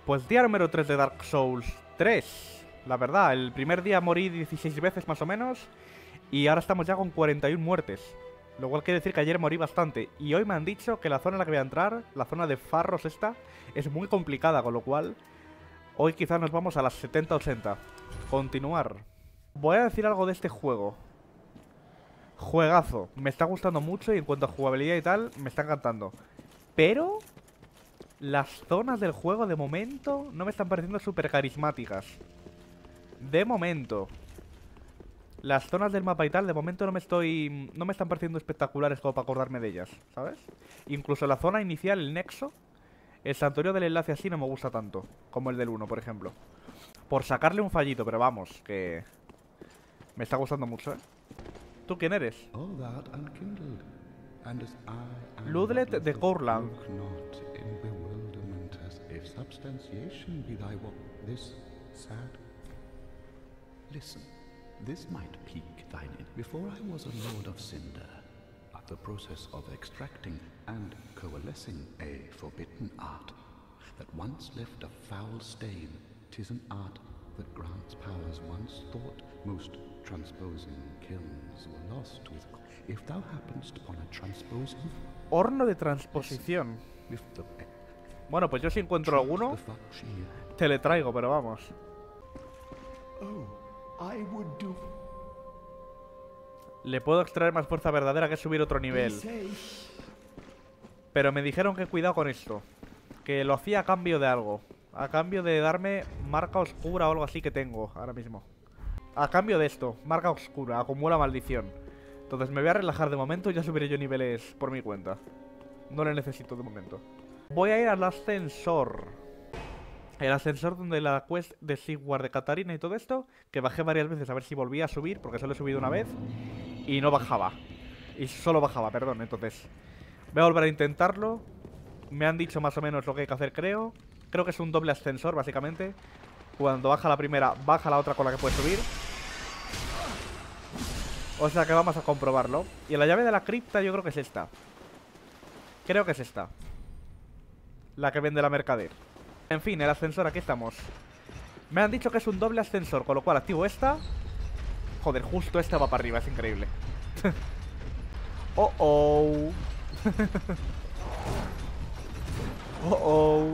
Pues día número 3 de Dark Souls 3. La verdad, el primer día morí 16 veces más o menos. Y ahora estamos ya con 41 muertes. Lo cual quiere decir que ayer morí bastante. Y hoy me han dicho que la zona en la que voy a entrar, la zona de Farros esta, es muy complicada. Con lo cual, hoy quizás nos vamos a las 70-80. Continuar. Voy a decir algo de este juego. Juegazo. Me está gustando mucho y en cuanto a jugabilidad y tal, me está encantando. Pero las zonas del juego de momento no me están pareciendo súper carismáticas. De momento. Las zonas del mapa y tal, de momento no me están pareciendo espectaculares como para acordarme de ellas, ¿sabes? Incluso la zona inicial, el nexo, el santuario del enlace así no me gusta tanto, como el del 1, por ejemplo. Por sacarle un fallito, pero vamos, que me está gustando mucho, ¿eh? ¿Tú quién eres? Ludlet de Courland. Listen, this might pique thine interest. Before I was a Lord of Cinder, at the process of extracting and coalescing a forbidden art that once left a foul stain, 'tis an art that grants powers once thought most transposing kilns were lost with. If thou happenst upon a transposing Horno de transposición. Bueno, pues yo si encuentro alguno, te le traigo, pero vamos. Le puedo extraer más fuerza verdadera que subir otro nivel. Pero me dijeron que cuidado con esto. Que lo hacía a cambio de algo. A cambio de darme marca oscura o algo así que tengo ahora mismo. A cambio de esto, marca oscura, acumula maldición. Entonces me voy a relajar de momento y ya subiré yo niveles por mi cuenta. No le necesito de momento. Voy a ir al ascensor. El ascensor donde la quest de Sigward de Catarina y todo esto, que bajé varias veces a ver si volvía a subir, porque solo he subido una vez y no bajaba. Y solo bajaba, perdón, entonces voy a volver a intentarlo. Me han dicho más o menos lo que hay que hacer, creo. Creo que es un doble ascensor, básicamente. Cuando baja la primera, baja la otra con la que puedes subir. O sea que vamos a comprobarlo. Y la llave de la cripta yo creo que es esta. Creo que es esta. La que vende la mercader. En fin, el ascensor, aquí estamos. Me han dicho que es un doble ascensor, con lo cual activo esta. Joder, justo esta va para arriba, es increíble. Oh, oh. Oh, oh.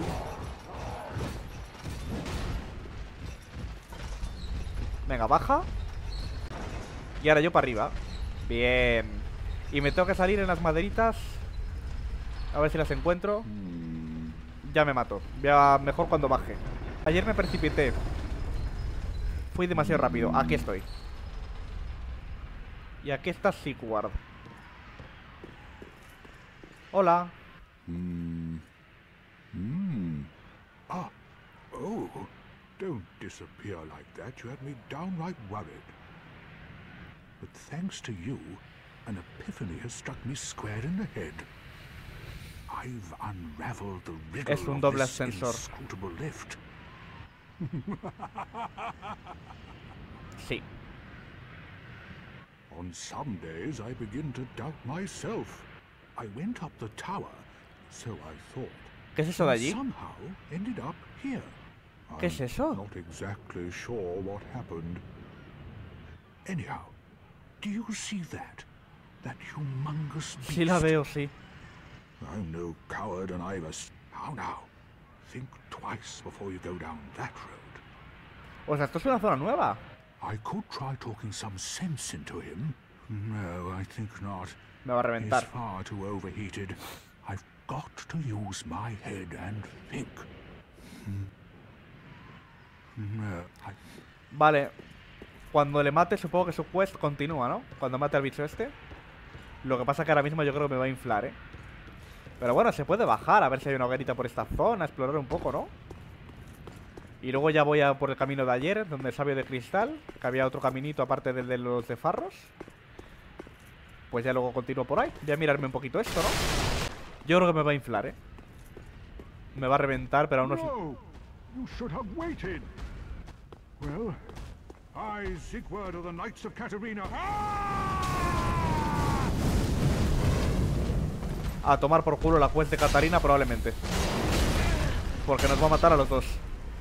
Venga, baja. Y ahora yo para arriba. Bien. Y me tengo que salir en las maderitas. A ver si las encuentro. Ya me mato. Mejor cuando baje. Ayer me precipité. Fui demasiado rápido. Aquí estoy. Y aquí está Sigward. Hola. Oh, don't disappear like that. You had me downright worried. But thanks to you, an epiphany has struck me square in the head. I've unraveled the riddle Es un doble of this ascensor. inscrutable lift. Sí. On some days I begin to doubt myself. I went up the tower, so I thought. ¿Qué es eso de and allí? somehow ended up here. ¿Qué es eso? Not exactly sure what happened. Anyhow, do you see that? That humongous beast? Sí la veo, sí. I'm no coward and I've How now? Think twice before you go down that road. O sea, esto es una zona nueva. I could try talking some sense into him. No, I think not. Me va a He's reventar. far too overheated. I've got to use my head and think. No, Vale. Cuando le mate, supongo que su quest continúa, ¿no? Cuando mate al bicho este. Lo que pasa que ahora mismo yo creo que me va a inflar, ¿eh? Pero bueno, se puede bajar, a ver si hay una hoguerita por esta zona, explorar un poco, ¿no? Y luego ya voy a por el camino de ayer, donde el sabio de cristal, que había otro caminito aparte del de los de Farros. Pues ya luego continúo por ahí. Voy a mirarme un poquito esto, ¿no? Yo creo que me va a inflar, ¿eh? Me va a reventar, pero aún no sé. No! You should have waited! Well, I, Sigward of the Knights of Catarina. A tomar por culo la quest de Catarina, probablemente. Porque nos va a matar a los dos.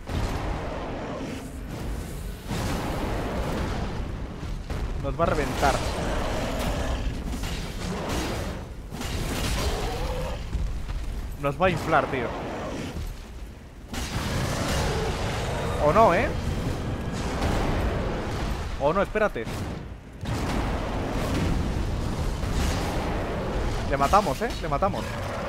Nos va a reventar. Nos va a inflar, tío. O no, ¿eh? O no, espérate. Le matamos, ¿eh? Le matamos.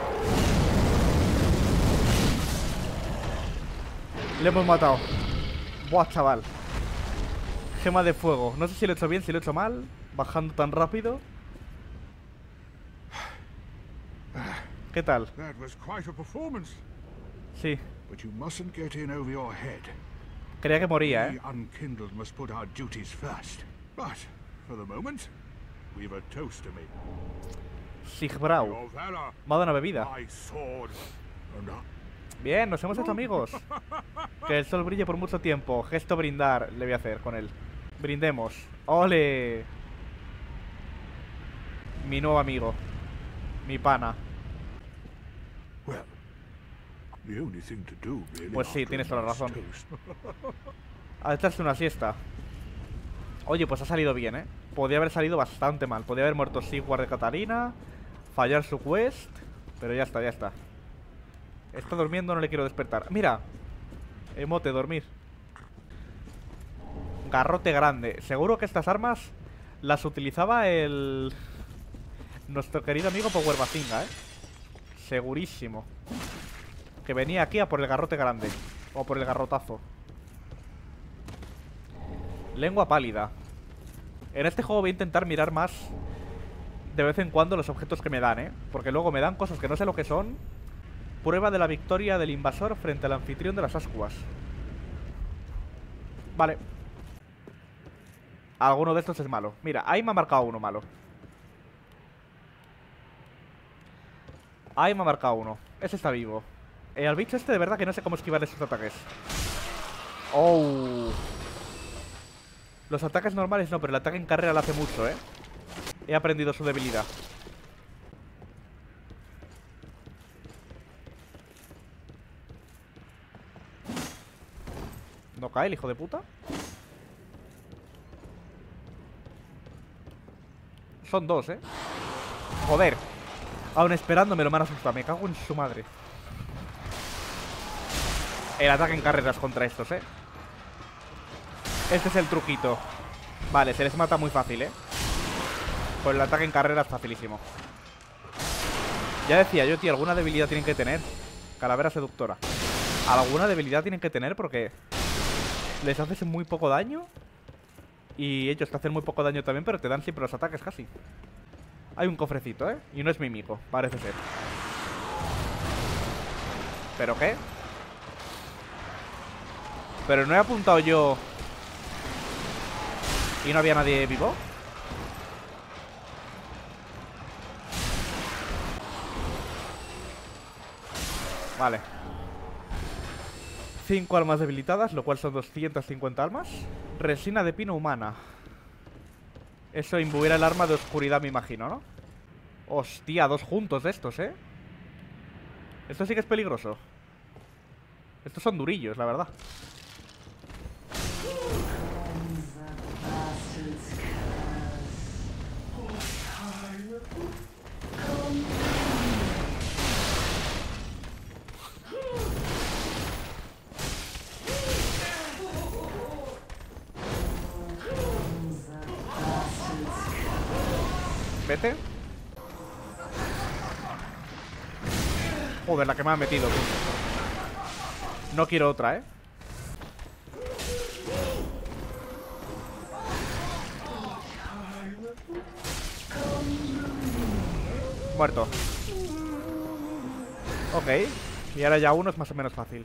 Le hemos matado. Buah, chaval. Gema de fuego. No sé si lo he hecho bien, si lo he hecho mal. Bajando tan rápido. ¿Qué tal? That was quite a performance. Sí. But you mustn't get in over your head. Creía que moría, We ¿eh? unkindled must put our duties first. But, for the moment, we've a toast to make. Sigbrau. Your valor, Me ha dado una bebida. my sword, and Bien, nos hemos hecho amigos. Que el sol brille por mucho tiempo. Gesto brindar le voy a hacer con él. Brindemos. ¡Ole! Mi nuevo amigo. Mi pana. well, the only thing to do, really. Pues sí, after tienes a toda la nice razón. toast. A echarse una siesta. Oye, pues ha salido bien, ¿eh? Podría haber salido bastante mal. Podría haber muerto Sigward de Katarina. Fallar su quest. Pero ya está, ya está. Está durmiendo, no le quiero despertar. Mira. Emote, dormir. Garrote grande. Seguro que estas armas las utilizaba el... nuestro querido amigo Power Bazinga, ¿eh? Segurísimo. Que venía aquí a por el garrote grande. O por el garrotazo. Lengua pálida. En este juego voy a intentar mirar más de vez en cuando los objetos que me dan, ¿eh? Porque luego me dan cosas que no sé lo que son. Prueba de la victoria del invasor frente al anfitrión de las ascuas. Vale. Alguno de estos es malo. Mira, ahí me ha marcado uno malo. Ahí me ha marcado uno. Ese está vivo. Al bicho este de verdad que no sé cómo esquivar esos ataques. Oh. Los ataques normales no, pero el ataque en carrera lo hace mucho, ¿eh? He aprendido su debilidad. ¿No cae el hijo de puta? Son dos, ¿eh? Joder. Aún esperándome lo me han asustado. Me cago en su madre. El ataque en carreras contra estos, ¿eh? Este es el truquito. Vale, se les mata muy fácil, ¿eh? Con el ataque en carreras facilísimo. Ya decía yo, tío, alguna debilidad tienen que tener. Calavera seductora. Alguna debilidad tienen que tener porque les haces muy poco daño. Y ellos te hacen muy poco daño también, pero te dan siempre los ataques casi. Hay un cofrecito, ¿eh? Y no es mímico, parece ser. ¿Pero qué? Pero no he apuntado yo y no había nadie vivo. Vale. 5 almas debilitadas, lo cual son 250 almas. Resina de pino humana. Eso imbuirá el arma de oscuridad, me imagino, ¿no? Hostia, dos juntos de estos, ¿eh? Esto sí que es peligroso. Estos son durillos, la verdad. Vete. Joder, la que me ha metido, tú. No quiero otra, ¿eh? Muerto. Ok. Y ahora ya uno es más o menos fácil.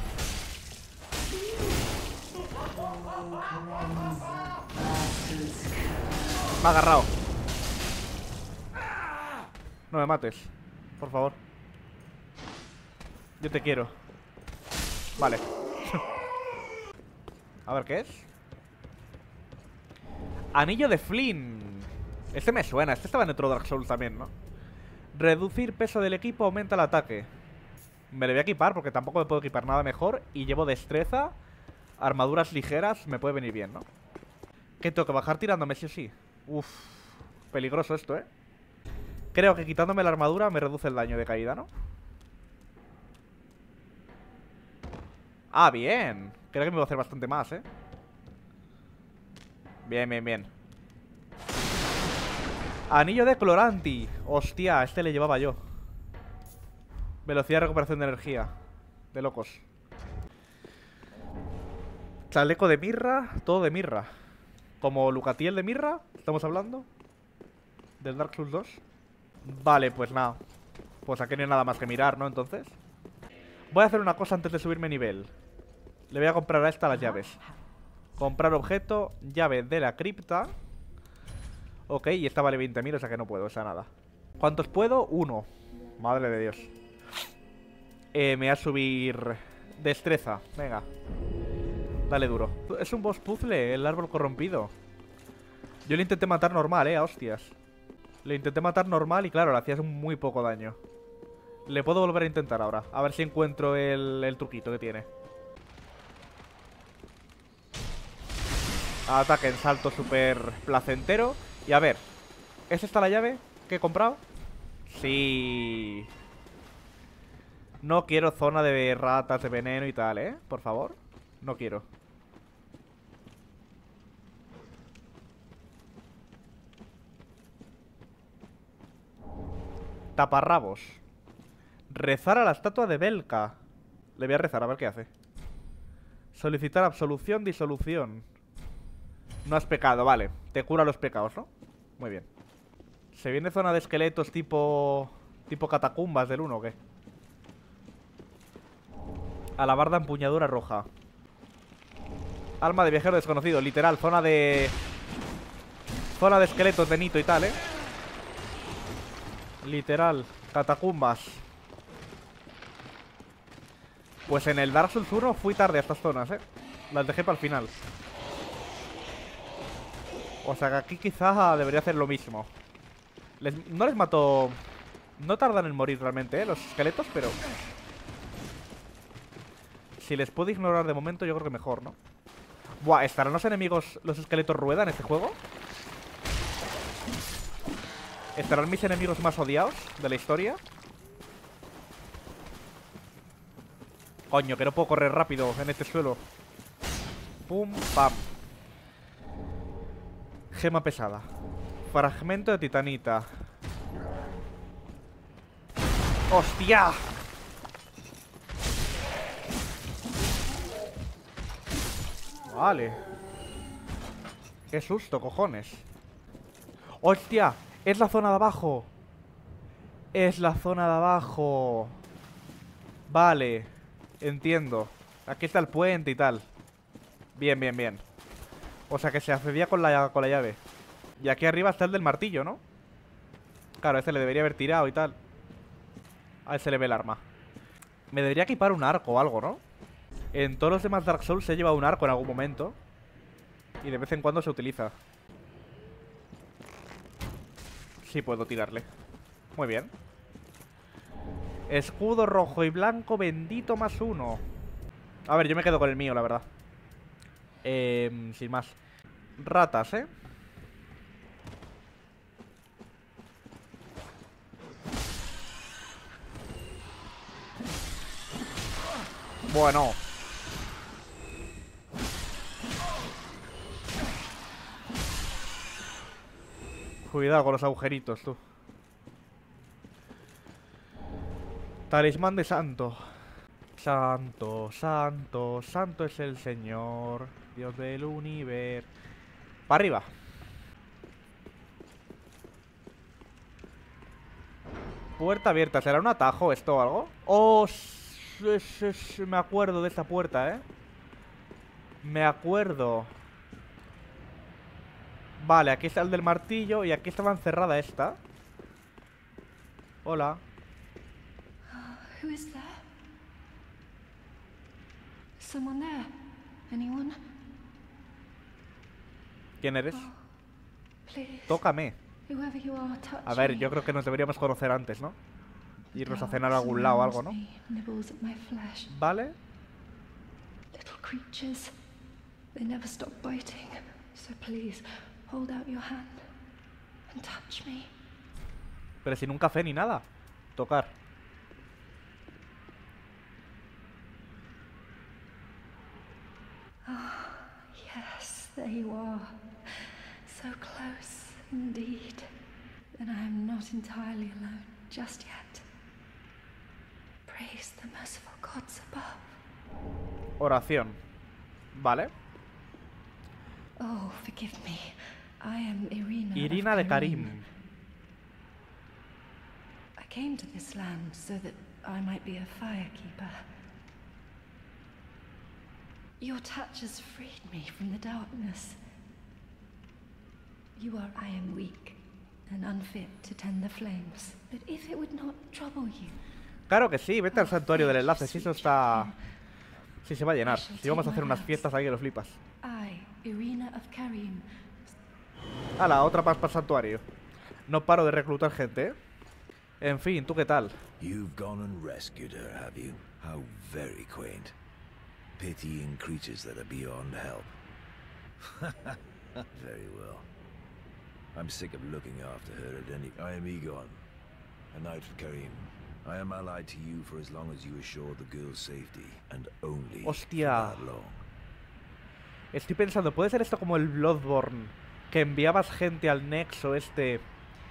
Me ha agarrado. No me mates, por favor. Yo te quiero. Vale. A ver, ¿qué es? Anillo de Flynn. Este me suena, este estaba en otro Dark Souls también, ¿no? Reducir peso del equipo aumenta el ataque. Me lo voy a equipar porque tampoco me puedo equipar nada mejor. Y llevo destreza, armaduras ligeras, me puede venir bien, ¿no? ¿Qué tengo que bajar tirándome sí o sí? Uf, peligroso esto, ¿eh? Creo que quitándome la armadura me reduce el daño de caída, ¿no? Ah, bien. Creo que me va a hacer bastante más, ¿eh? Bien, bien, bien. Anillo de Cloranti. Hostia, este le llevaba yo. Velocidad de recuperación de energía. De locos. Chaleco de mirra. Todo de mirra. Como Lucatiel de mirra. ¿Estamos hablando? Del Dark Souls 2. Vale, pues nada. Pues aquí no hay nada más que mirar, ¿no? Entonces voy a hacer una cosa antes de subirme nivel. Le voy a comprar a esta las llaves. Comprar objeto. Llave de la cripta. Ok, y esta vale 20.000, o sea que no puedo, o sea, nada. ¿Cuántos puedo? 1. Madre de Dios. Me voy a subir destreza, venga. Dale duro. Es un boss puzzle, el árbol corrompido. Yo le intenté matar normal, a hostias. Le intenté matar normal y claro, le hacías muy poco daño. Le puedo volver a intentar ahora. A ver si encuentro el truquito que tiene. Ataque en salto súper placentero. Y a ver, ¿es esta la llave que he comprado? Sí. No quiero zona de ratas, de veneno y tal, ¿eh? Por favor. No quiero. Taparrabos. Rezar a la estatua de Belka. Le voy a rezar, a ver qué hace. Solicitar absolución, disolución. No has pecado, vale. Te cura los pecados, ¿no? Muy bien. ¿Se viene zona de esqueletos tipo catacumbas del 1 o qué? Alabarda empuñadura roja. Alma de viajero desconocido, literal, zona de esqueletos de Nito y tal, ¿eh? Literal, catacumbas. Pues en el Dark Souls 1 fui tarde a estas zonas, ¿eh? Las dejé para el final. O sea que aquí quizás debería hacer lo mismo. No les mato. No tardan en morir realmente, los esqueletos, pero si les puedo ignorar de momento, yo creo que mejor, ¿no? Buah, ¿estarán los enemigos, los esqueletos rueda en este juego? ¿Estarán mis enemigos más odiados de la historia? Coño, que no puedo correr rápido en este suelo. Pum, pam. Gema pesada. Fragmento de titanita. ¡Hostia! Vale. Qué susto, cojones. ¡Hostia! Es la zona de abajo. Es la zona de abajo. Vale. Entiendo. Aquí está el puente y tal. Bien, bien, bien. O sea que se accedía con la llave. Y aquí arriba está el del martillo, ¿no? Claro, este le debería haber tirado y tal. A él se le ve el arma. Me debería equipar un arco o algo, ¿no? En todos los demás Dark Souls se lleva un arco en algún momento. Y de vez en cuando se utiliza. Sí puedo tirarle. Muy bien. Escudo rojo y blanco bendito +1. A ver, yo me quedo con el mío, la verdad. Sin más. Ratas, ¿eh? Bueno. Cuidado con los agujeritos, tú. Talismán de santo. Santo, santo, santo es el Señor, Dios del universo. Para arriba. Puerta abierta. ¿Será un atajo esto o algo? Oh, me acuerdo de esta puerta, ¿eh? Me acuerdo. Vale, aquí está el del martillo y aquí estaba encerrada esta. Hola. Who is there? Someone there? Anyone? ¿Quién eres? Please. Tócame. Whoever you are, touch A ver, me. yo creo que nos deberíamos conocer antes, ¿no? irnos a cenar a algún lado o algo, ¿no? Nibbles at my flesh. Vale. Little creatures. They never stop biting. So please, hold out your hand and touch me. Pero sin un café ni nada. Tocar. Yes, there you are. So close, indeed. Then I am not entirely alone just yet. Praise the merciful gods above. Oración. Vale. Oh, forgive me. I am Irina. Irina de Karim. I came to this land so that I might be a firekeeper. Your touch has freed me from the darkness. I am weak and unfit to tend the flames. But if it would not trouble you. Claro que sí, vete al santuario del enlace, si eso está... Si se va a llenar, si vamos a hacer unas fiestas ahí que lo flipas. I, Irina of Karim. Hala, otra más para el santuario. No paro de reclutar gente, ¿eh? En fin, ¿tú qué tal? You've gone and rescued her, have you? How very quaint. Pitying creatures that are beyond help. Very well. I'm sick of looking after her at any... I am Egon, a knight of Karim. I am allied to you for as long as you assure the girl's safety, and only Hostia. for that long. Estoy pensando, ¿puede ser esto como el Bloodborne? Que enviabas gente al nexo este...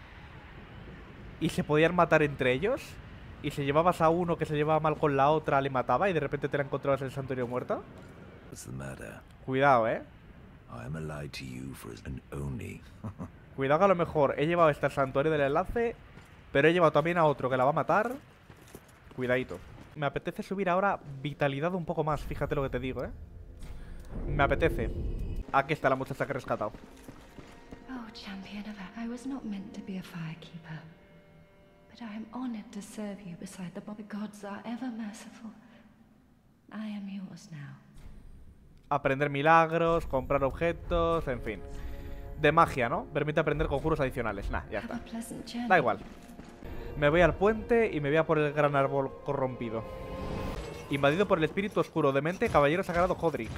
y se podían matar entre ellos. Y si llevabas a uno que se llevaba mal con la otra, le mataba y de repente te la encontrabas en el santuario muerta. What's the matter? Cuidado, I am allied to you for as and only. Cuidado que a lo mejor he llevado este al santuario del enlace, pero he llevado también a otro que la va a matar. Cuidadito. Me apetece subir ahora vitalidad un poco más, fíjate lo que te digo, Me apetece. Aquí está la muchacha que he rescatado. Oh, champion of I was not meant to be a firekeeper. But I am honored to serve you beside the gods are ever merciful. I am yours now. Aprender milagros, comprar objetos, en fin. De magia, ¿no? Permite aprender conjuros adicionales. Nah, ya Have está. a pleasant journey. Da igual. Me voy al puente y me voy a por el gran árbol corrompido. Invadido por el espíritu oscuro demente, caballero sagrado Hodrick.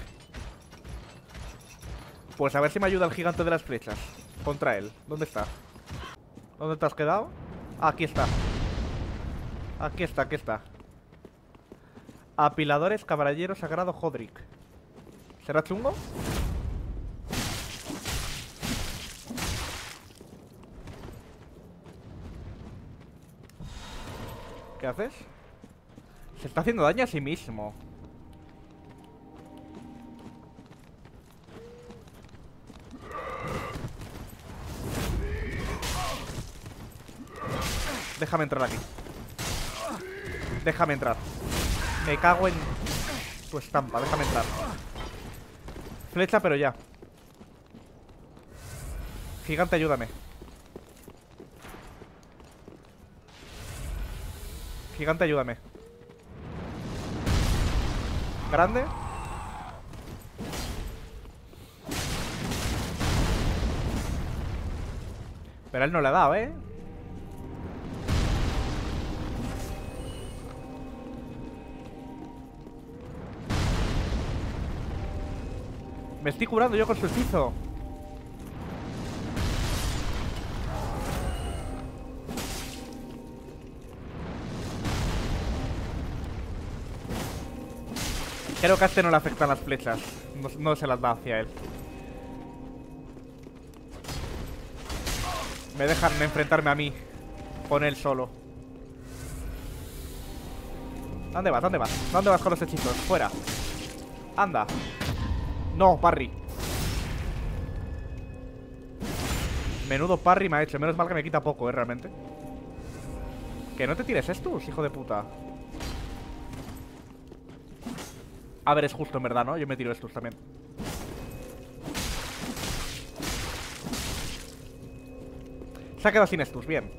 Pues a ver si me ayuda el gigante de las flechas. Contra él. ¿Dónde está? ¿Dónde te has quedado? Aquí está. Aquí está, aquí está. Apiladores, caballero sagrado Hodrick. ¿Será chungo? ¿Qué haces? Se está haciendo daño a sí mismo. Déjame entrar aquí. Déjame entrar. Me cago en tu estampa, déjame entrar. Flecha, pero ya. Gigante, ayúdame. Gigante, ayúdame. Grande. Pero él no le ha dado, Me estoy curando yo con su hechizo. Creo que a este no le afectan las flechas. No se las da hacia él. Me dejan enfrentarme a mí con él solo. ¿Dónde vas? ¿Dónde vas? ¿Dónde vas con los hechizos? Fuera. Anda. No, parry. Menudo parry me ha hecho. Menos mal que me quita poco, realmente. Que no te tires estos, hijo de puta. A ver, es justo en verdad, ¿no? Yo me tiro estos también. Se ha quedado sin estos, bien.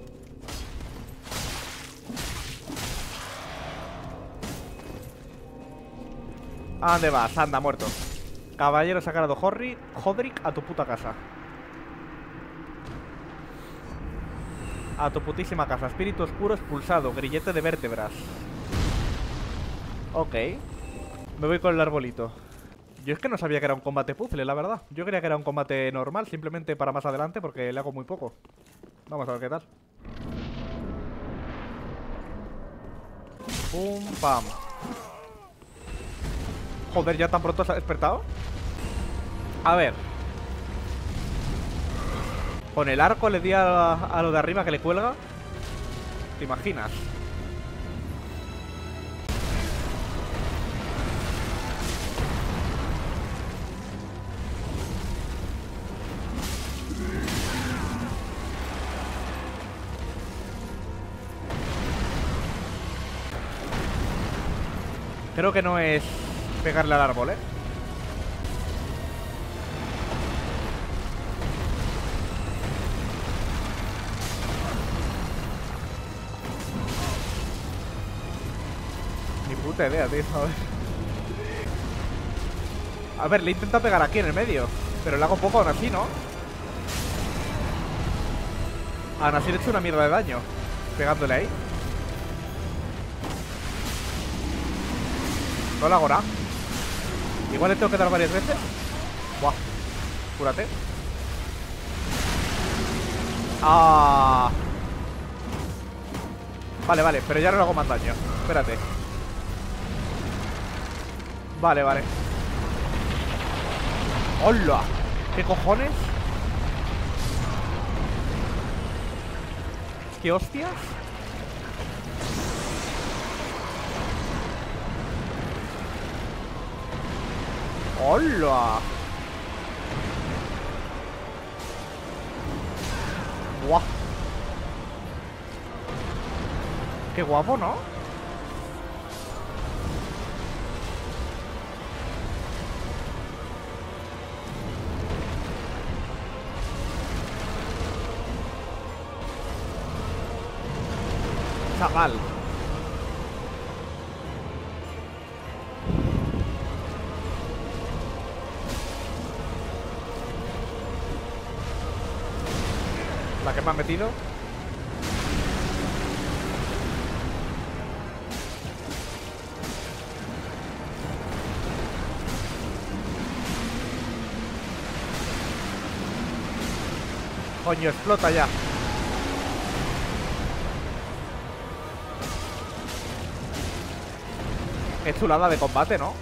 ¿A dónde vas? Anda, muerto. Caballero sagrado Hodrick, a tu puta casa. A tu putísima casa. Espíritu oscuro expulsado. Grillete de vértebras. Ok. Me voy con el arbolito. Yo es que no sabía que era un combate puzzle, la verdad. Yo creía que era un combate normal, simplemente para más adelante, porque le hago muy poco. Vamos a ver qué tal. Pum, pam. Joder, ¿ya tan pronto se ha despertado? A ver. Con el arco le di a lo de arriba que le cuelga. ¿Te imaginas? Creo que no es pegarle al árbol, ¿eh? Ni puta idea, tío. A ver. A ver, le he intentado pegar aquí en el medio, pero le hago poco aún así, ¿no? Aún así le he hecho una mierda de daño pegándole ahí. No lo hago nada. Igual le tengo que dar varias veces. Buah. Cúrate. Ah. Vale, vale, pero ya no le hago más daño. Espérate. Vale, vale. ¡Hola! ¿Qué cojones? ¿Qué hostias? ¡Hola! ¡Guau! ¡Qué guapo!, ¿no? Chaval. La que me ha metido. Coño, explota ya. Qué chulada de combate, ¿no?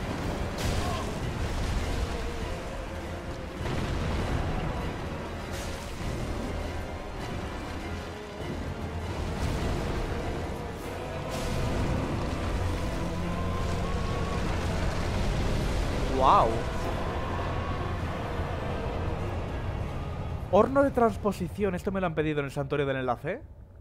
Wow. Horno de transposición. Esto me lo han pedido en el santuario del enlace.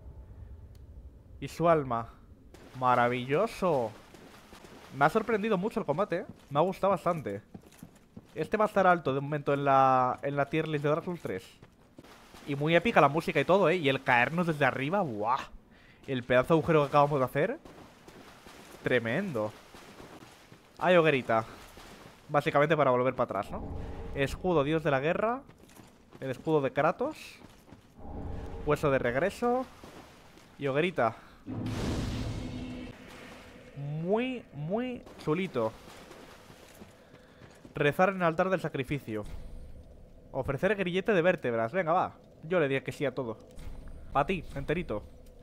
Y su alma. Maravilloso. Me ha sorprendido mucho el combate, ¿eh? Me ha gustado bastante. Este va a estar alto de momento en la tier list de Dark Souls 3. Y muy épica la música y todo, ¿eh? Y el caernos desde arriba, ¡buah! El pedazo de agujero que acabamos de hacer. Tremendo. Hay hoguerita. Básicamente para volver para atrás, ¿no? Escudo, dios de la guerra. El escudo de Kratos. Hueso de regreso. Y hoguerita. Muy, muy chulito. Rezar en el altar del sacrificio. Ofrecer el grillete de vértebras. Venga, va. Yo le diré que sí a todo. Para ti, enterito.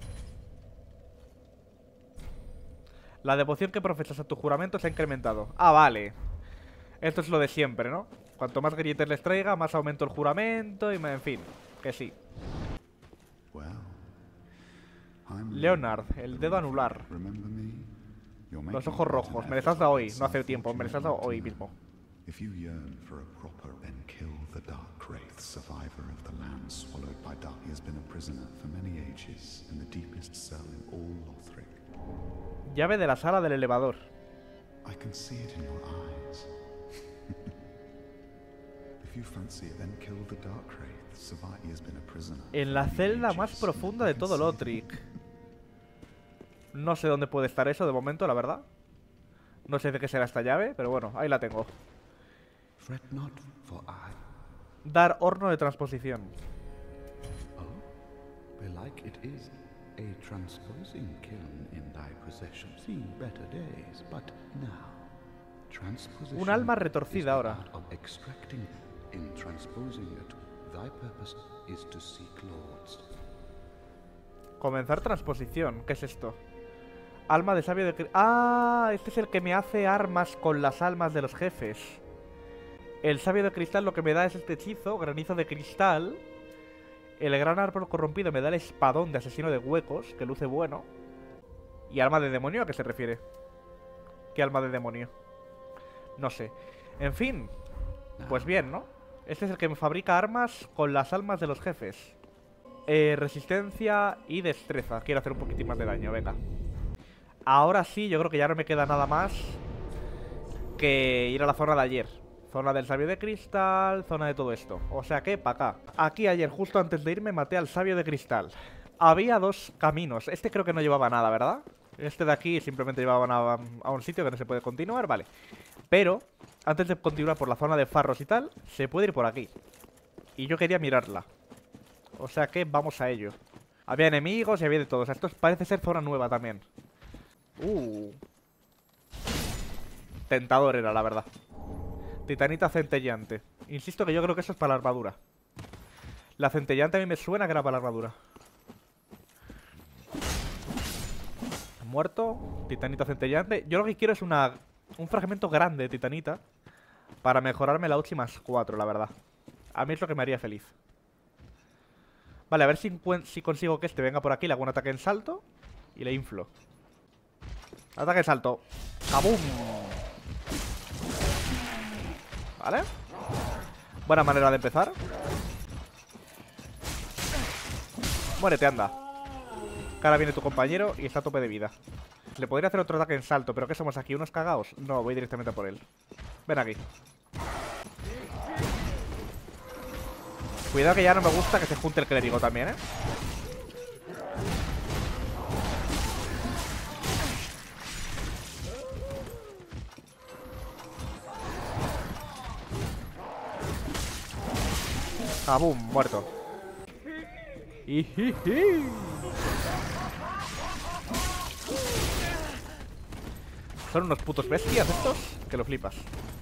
La devoción que profesas a tu juramento se ha incrementado. Ah, vale. Esto es lo de siempre, ¿no? Cuanto más grilletes les traiga, más aumento el juramento y en fin, que sí. Leonard, el dedo anular. Los ojos rojos. Me les has dado hoy, no hace tiempo. Me les has dado hoy mismo. If you yearn for a proper Enkill the Dark Wraith, survivor of the land swallowed by dark, he has been a prisoner for many ages in the deepest cell in all Lothric. Llave de la sala del elevador. I can see it in your eyes. If you fancy Enkill the Dark Wraith, survive, he has been a prisoner. En la celda más profunda de todo Lothric. No sé dónde puede estar eso de momento, la verdad. No sé de qué será esta llave, pero bueno, ahí la tengo. Dar horno de transposición. Belike it is a transposing kiln in thy possession. Seen better days, but now transposition Un alma retorcida is the ahora. art of extracting. In transposing it, thy purpose is to seek lords. Comenzar transposición. ¿Qué es esto? Alma de sabio de... Ah, este es el que me hace armas con las almas de los jefes. El sabio de cristal lo que me da es este hechizo, granizo de cristal. El gran árbol corrompido me da el espadón de asesino de huecos, que luce bueno. ¿Y alma de demonio a qué se refiere? ¿Qué alma de demonio? No sé. En fin, pues bien, ¿no? Este es el que me fabrica armas con las almas de los jefes. Resistencia y destreza. Quiero hacer un poquitín más de daño, venga. Ahora sí, yo creo que ya no me queda nada más que ir a la zona de ayer. Zona del sabio de cristal, zona de todo esto. O sea que, para acá. Aquí ayer, justo antes de irme, maté al sabio de cristal. Había dos caminos. Este creo que no llevaba nada, ¿verdad? Este de aquí simplemente llevaba a un sitio que no se puede continuar, vale. Pero, antes de continuar por la zona de farros y tal, se puede ir por aquí. Y yo quería mirarla. O sea que vamos a ello. Había enemigos y había de todo. O sea, esto parece ser zona nueva también. Tentador era, la verdad. Titanita centellante. Insisto que yo creo que eso es para la armadura. La centellante a mí me suena que era para la armadura. Muerto. Titanita centellante. Yo lo que quiero es un fragmento grande de titanita para mejorarme la Uchi más 4, la verdad. A mí es lo que me haría feliz. Vale, a ver si consigo que este venga por aquí. Le hago un ataque en salto y le inflo. Ataque en salto. ¡Kabum! Vale. Buena manera de empezar. Muérete, anda. Que ahora viene tu compañero y está a tope de vida. Le podría hacer otro ataque en salto, pero ¿qué somos aquí? ¿Unos cagaos? No, voy directamente a por él. Ven aquí. Cuidado que ya no me gusta que se junte el clérigo también, ¿eh? ¡Kabum! Muerto. ¡Ijiji! Son unos putos bestias estos, que lo flipas.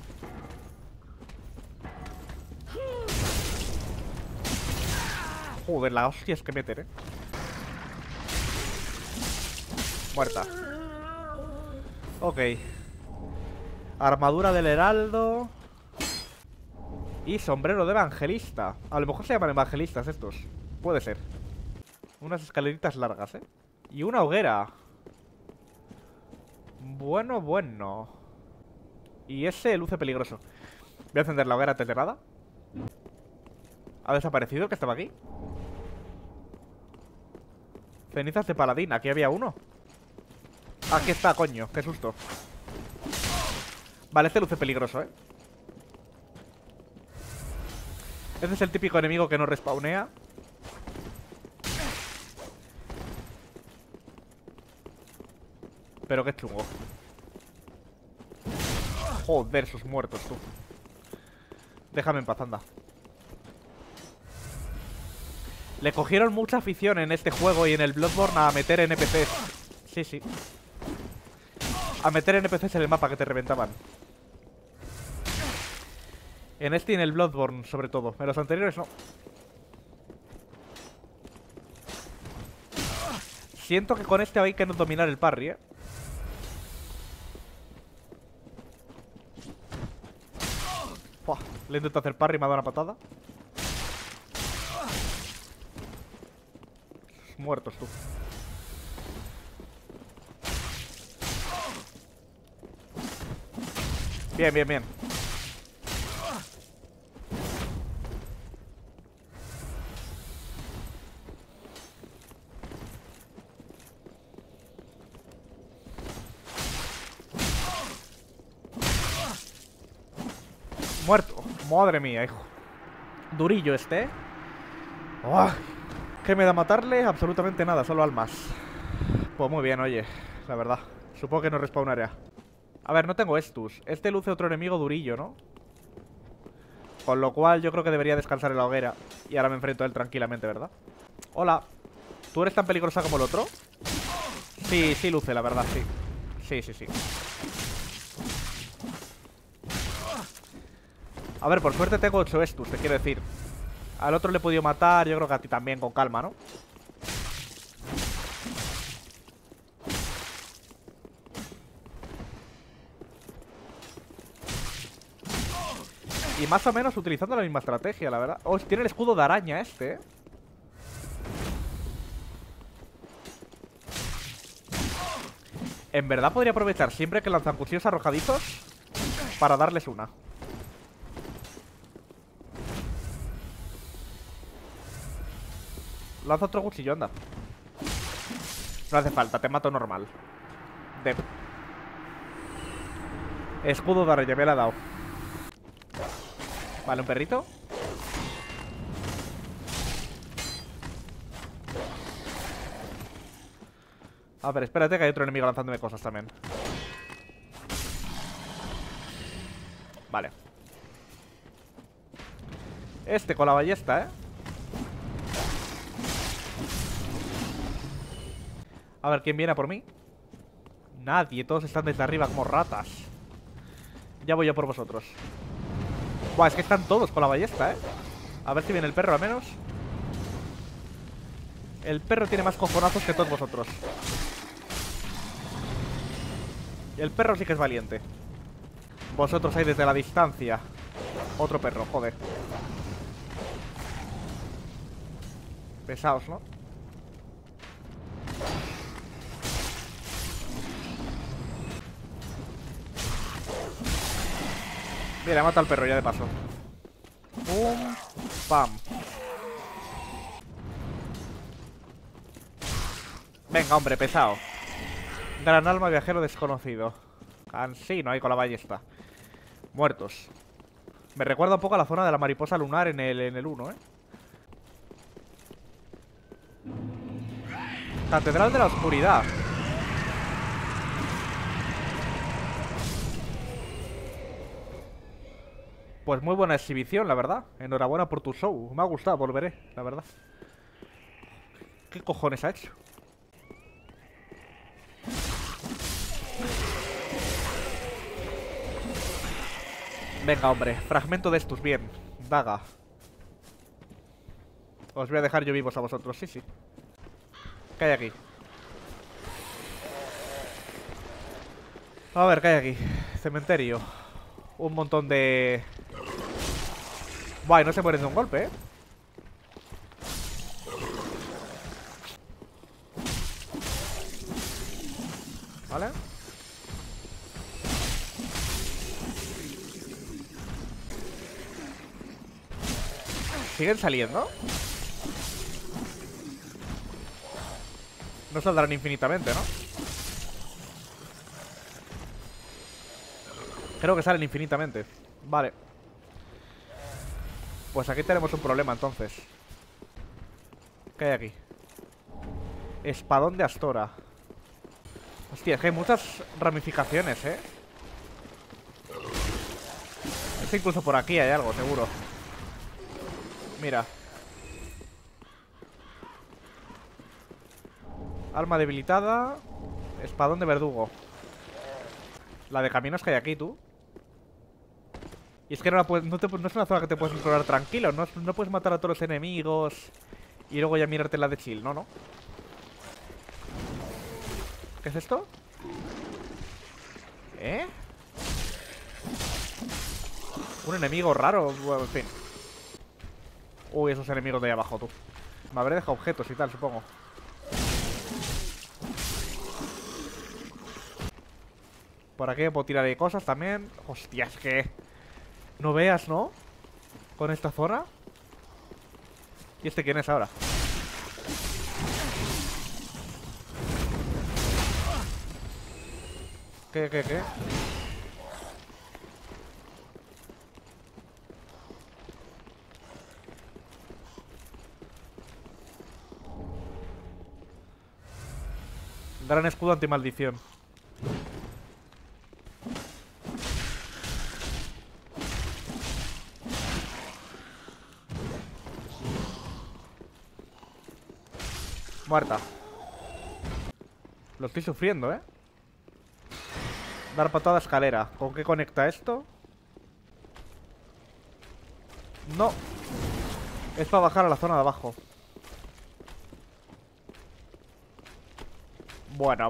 Joder, la hostia es que meten, ¿eh? Muerta. Ok. Armadura del heraldo. Y sombrero de evangelista. A lo mejor se llaman evangelistas estos. Puede ser. Unas escaleritas largas, ¿eh? Y una hoguera. Bueno, bueno. Y ese luce peligroso. Voy a encender la hoguera antes de nada. ¿Ha desaparecido el que estaba aquí? Cenizas de paladín. Aquí había uno. Aquí está, coño. Qué susto. Vale, este luce peligroso, ¿eh? Este es el típico enemigo que no respawnea. Pero qué chungo. Joder, sus muertos, tú. Déjame en paz, anda. Le cogieron mucha afición en este juego y en el Bloodborne a meter NPCs. Sí, sí. A meter NPCs en el mapa que te reventaban. En este y en el Bloodborne, sobre todo. En los anteriores no. Siento que con este hay que no dominar el parry, ¿eh? Buah, le intento hacer parry y me ha dado una patada. Muertos, tú. Bien, bien, bien. Muerto. Madre mía, hijo. Durillo este, ¿eh? ¡Oh! ¿Qué me da matarle? Absolutamente nada, solo almas. Pues muy bien, oye. La verdad. Supongo que no respawnaré. A ver, no tengo estus. Este luce otro enemigo durillo, ¿no? Con lo cual yo creo que debería descansar en la hoguera. Y ahora me enfrento a él tranquilamente, ¿verdad? Hola. ¿Tú eres tan peligrosa como el otro? Sí, sí luce, la verdad, sí. Sí, sí, sí. A ver, por suerte tengo 8 estus, te quiero decir. Al otro le he podido matar, yo creo que a ti también, con calma, ¿no? Y más o menos utilizando la misma estrategia, la verdad. Oh, tiene el escudo de araña este, ¿eh? En verdad podría aprovechar siempre que lanzan cuchillos arrojadizos para darles una. Lanza otro cuchillo, anda. No hace falta, te mato normal. Escudo de araña, me la ha dado. Vale, un perrito. A ver, espérate que hay otro enemigo lanzándome cosas también. Vale. Este con la ballesta, ¿eh? A ver, ¿quién viene a por mí? Nadie, todos están desde arriba como ratas. Ya voy yo por vosotros. Buah, es que están todos con la ballesta, ¿eh? A ver si viene el perro al menos. El perro tiene más cojonazos que todos vosotros. El perro sí que es valiente. Vosotros ahí desde la distancia. Otro perro, joder. Pesaos, ¿no? Mira, mata al perro ya de paso. Pum, pam. Venga, hombre, pesado. Gran alma, viajero desconocido. Cansino ahí con la ballesta. Muertos. Me recuerda un poco a la zona de la mariposa lunar en el 1, ¿eh? Catedral de la Oscuridad. Pues muy buena exhibición, la verdad. Enhorabuena por tu show. Me ha gustado, volveré, la verdad. ¿Qué cojones ha hecho? Venga, hombre. Fragmento de estos, bien. Daga. Os voy a dejar yo vivos a vosotros, sí, sí. ¿Qué hay aquí? A ver, ¿qué hay aquí? Cementerio. Un montón de... Buah, y no se mueren de un golpe, ¿eh? Vale. ¿Siguen saliendo? No saldrán infinitamente, ¿no? Creo que salen infinitamente. Vale. Pues aquí tenemos un problema entonces. ¿Qué hay aquí? Espadón de Astora. Hostia, es que hay muchas ramificaciones, ¿eh? Es que incluso por aquí hay algo, seguro. Mira. Alma debilitada. Espadón de verdugo. La de caminos que hay aquí, tú. Y es que no es una zona que te puedes explorar tranquilo. No puedes matar a todos los enemigos y luego ya mirarte la de chill, no. ¿Qué es esto? ¿Eh? Un enemigo raro. Bueno, en fin. Uy, esos enemigos de ahí abajo, tú. Me habré dejado objetos y tal, supongo. Por aquí puedo tirar de cosas también. Hostia, es que... No veas, ¿no? Con esta zona. ¿Y este quién es ahora? ¿Qué? Gran escudo antimaldición. Muerta. Lo estoy sufriendo, ¿eh? Dar patada a escalera. ¿Con qué conecta esto? No. Es para bajar a la zona de abajo. Bueno.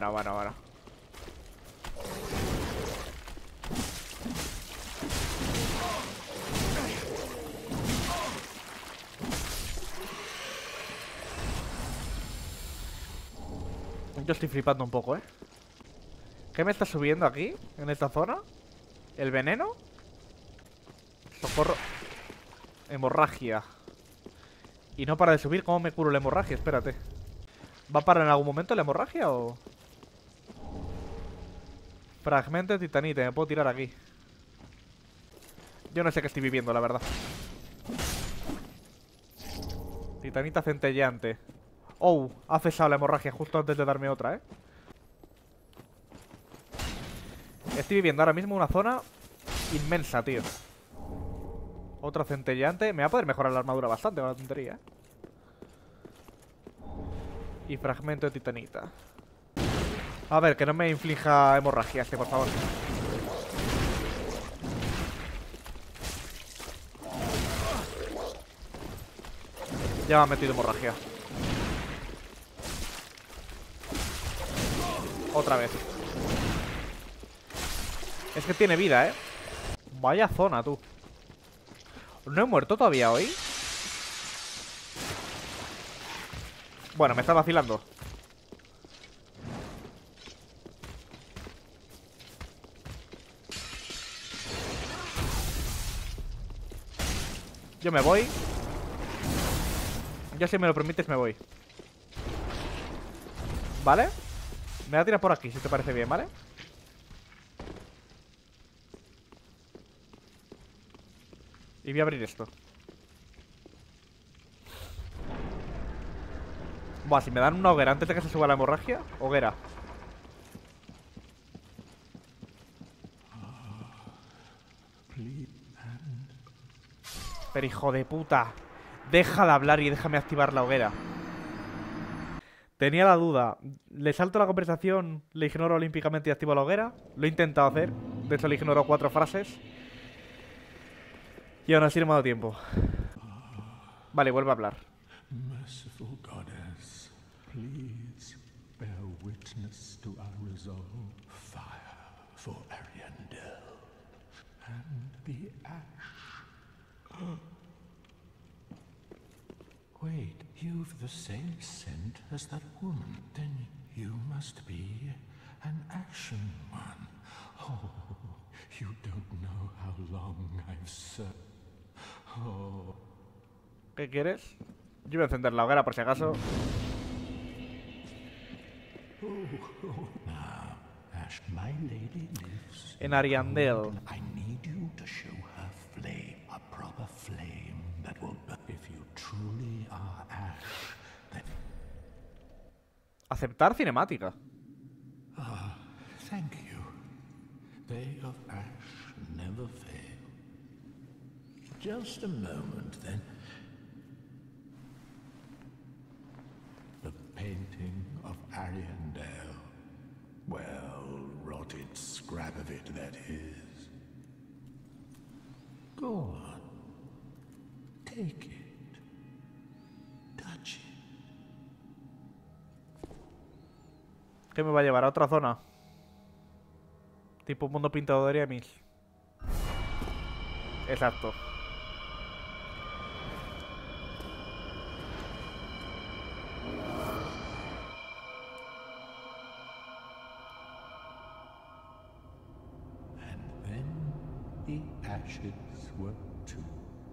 Yo estoy flipando un poco, ¿eh? ¿Qué me está subiendo aquí? ¿En esta zona? ¿El veneno? Socorro. Hemorragia. Y no para de subir. ¿Cómo me curo la hemorragia? Espérate. ¿Va a parar en algún momento la hemorragia o...? Fragmento de titanita. Me puedo tirar aquí. Yo no sé qué estoy viviendo, la verdad. Titanita centelleante. Oh, ha cesado la hemorragia justo antes de darme otra, ¿eh? Estoy viviendo ahora mismo una zona inmensa, tío. Otra centelleante. Me va a poder mejorar la armadura bastante, una tontería, ¿eh? Y fragmento de titanita. A ver, que no me inflija hemorragia este, por favor. Ya me ha metido hemorragia. Otra vez. Es que tiene vida, ¿eh? Vaya zona, tú. ¿No he muerto todavía hoy? Bueno, me está vacilando. Yo me voy. Yo, si me lo permites, me voy. ¿Vale? Me voy a tirar por aquí, si te parece bien, ¿vale? Y voy a abrir esto. Buah, si me dan una hoguera antes de que se suba la hemorragia. Hoguera. Pero hijo de puta, deja de hablar y déjame activar la hoguera. Tenía la duda. ¿Le salto la conversación, le ignoro olímpicamente y activo la hoguera? Lo he intentado hacer. De hecho le ignoro 4 frases. Y aún así no me ha dado tiempo. Vale, vuelve a hablar. Merciful goddess, please bear witness to our resolve. Fire for Ariandel and the ash. Wait, you've the same scent as that woman. Then you must be an Ashen One. Oh, you don't know how long I've served. Oh. ¿Qué quieres? Yo voy a encender la hoguera por si acaso. Now, Ash, my lady lives En Ariandel. I need you to show her flame, a proper flame that will burn. If you truly are Ash, then... Aceptar cinemática. Thank you. They of Ash never fail. Just a moment, then. The painting of Ariandel. Well, rotted scrap of it, that is. Go on. Take it. Touch it. ¿Qué me va a llevar a otra zona? Tipo mundo pintado de Ariamis. Exacto. And then the ashes were too.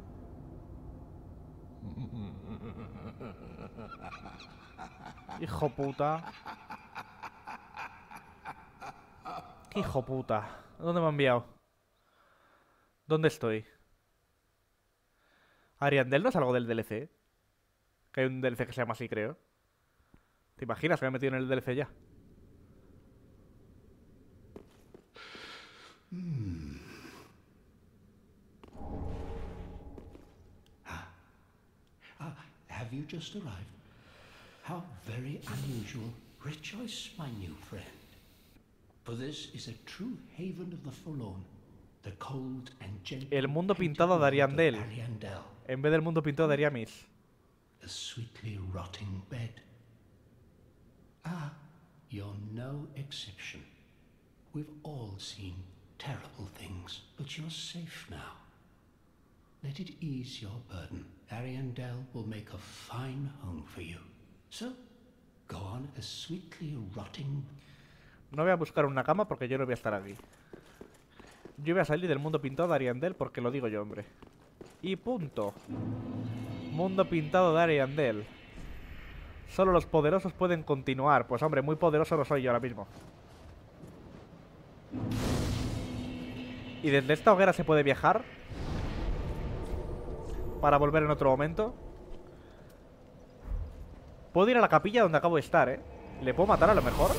Hijo puta. ¿Qué hijo puta? ¿Dónde me ha enviado? ¿Dónde estoy? ¿Ariandel no es algo del DLC? Que hay un DLC que se llama así, creo. ¿Te imaginas que me he metido en el DLC ya? Have you just arrived? How very unusual. Rejoice, my new friend. For this is a true haven of the forlorn. The cold and gentle. El mundo pintado de Ariandel. En vez del mundo pintado de Ariamis. The sweetly rotting bed. Ah, you're no exception. We've all seen terrible things, but you're safe now. Let it ease your burden. Ariandel will make a fine home for you. So, go on a sweetly rotting. No voy a buscar una cama porque yo no voy a estar aquí. Yo voy a salir del mundo pintado de Ariandel porque lo digo yo, hombre. Y punto. Mundo pintado de Ariandel. Solo los poderosos pueden continuar. Pues hombre, muy poderoso no soy yo ahora mismo. ¿Y desde esta hoguera se puede viajar? Para volver en otro momento. Puedo ir a la capilla donde acabo de estar, ¿eh? ¿Le puedo matar a lo mejor?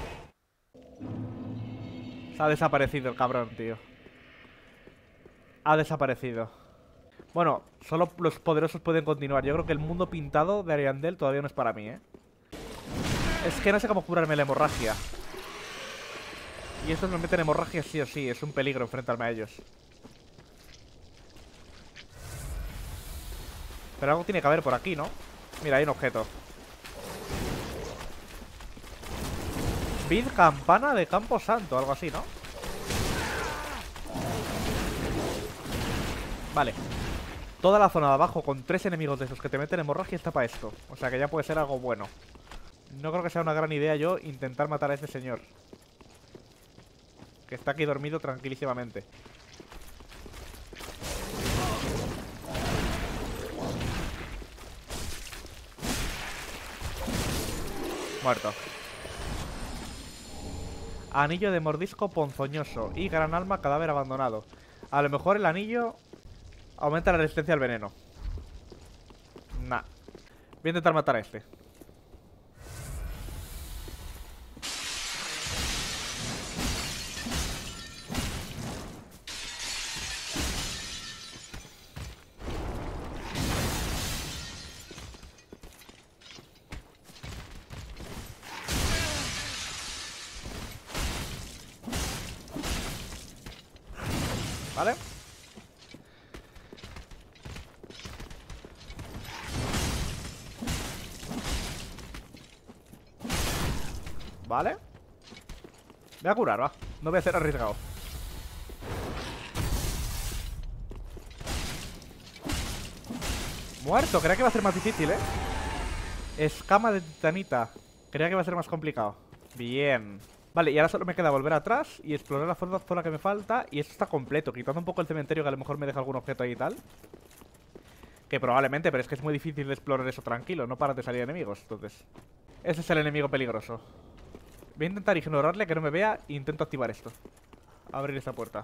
Se ha desaparecido el cabrón, tío. Ha desaparecido. Bueno, solo los poderosos pueden continuar. Yo creo que el mundo pintado de Ariandel todavía no es para mí, ¿eh? Es que no sé cómo curarme la hemorragia. Y estos me meten hemorragia sí o sí. Es un peligro enfrentarme a ellos. Pero algo tiene que haber por aquí, ¿no? Mira, hay un objeto. Vid campana de Campo Santo, algo así, ¿no? Vale. Toda la zona de abajo con 3 enemigos de esos que te meten hemorragia está para esto. O sea que ya puede ser algo bueno. No creo que sea una gran idea yo intentar matar a este señor, que está aquí dormido tranquilísimamente. Muerto. Anillo de mordisco ponzoñoso y gran alma cadáver abandonado. A lo mejor el anillo aumenta la resistencia al veneno. Nah. Voy a intentar matar a este. ¿Vale? Vale. Voy a curar, va. No voy a ser arriesgado. Muerto. Creía que iba a ser más difícil, ¿eh? Escama de titanita. Creía que iba a ser más complicado. Bien. Vale, y ahora solo me queda volver atrás y explorar la zona que me falta. Y esto está completo, quitando un poco el cementerio, que a lo mejor me deja algún objeto ahí y tal. Que probablemente, pero es que es muy difícil de explorar eso tranquilo. No paras de salir enemigos, entonces. Ese es el enemigo peligroso. Voy a intentar ignorarle, que no me vea, e intento activar esto. Abrir esta puerta.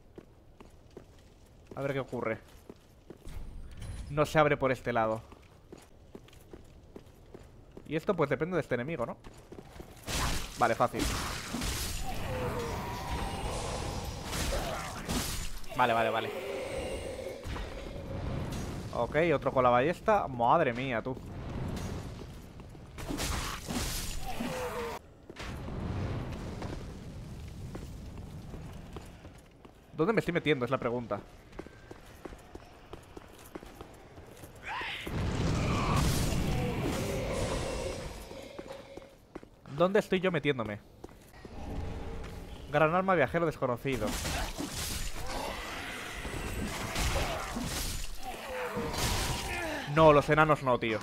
A ver qué ocurre. No se abre por este lado. Y esto pues depende de este enemigo, ¿no? Vale, fácil. Vale. Ok, otro con la ballesta. Madre mía, tú. ¿Dónde me estoy metiendo? Es la pregunta. ¿Dónde estoy yo metiéndome? Gran arma viajero desconocido. No, los enanos no, tío.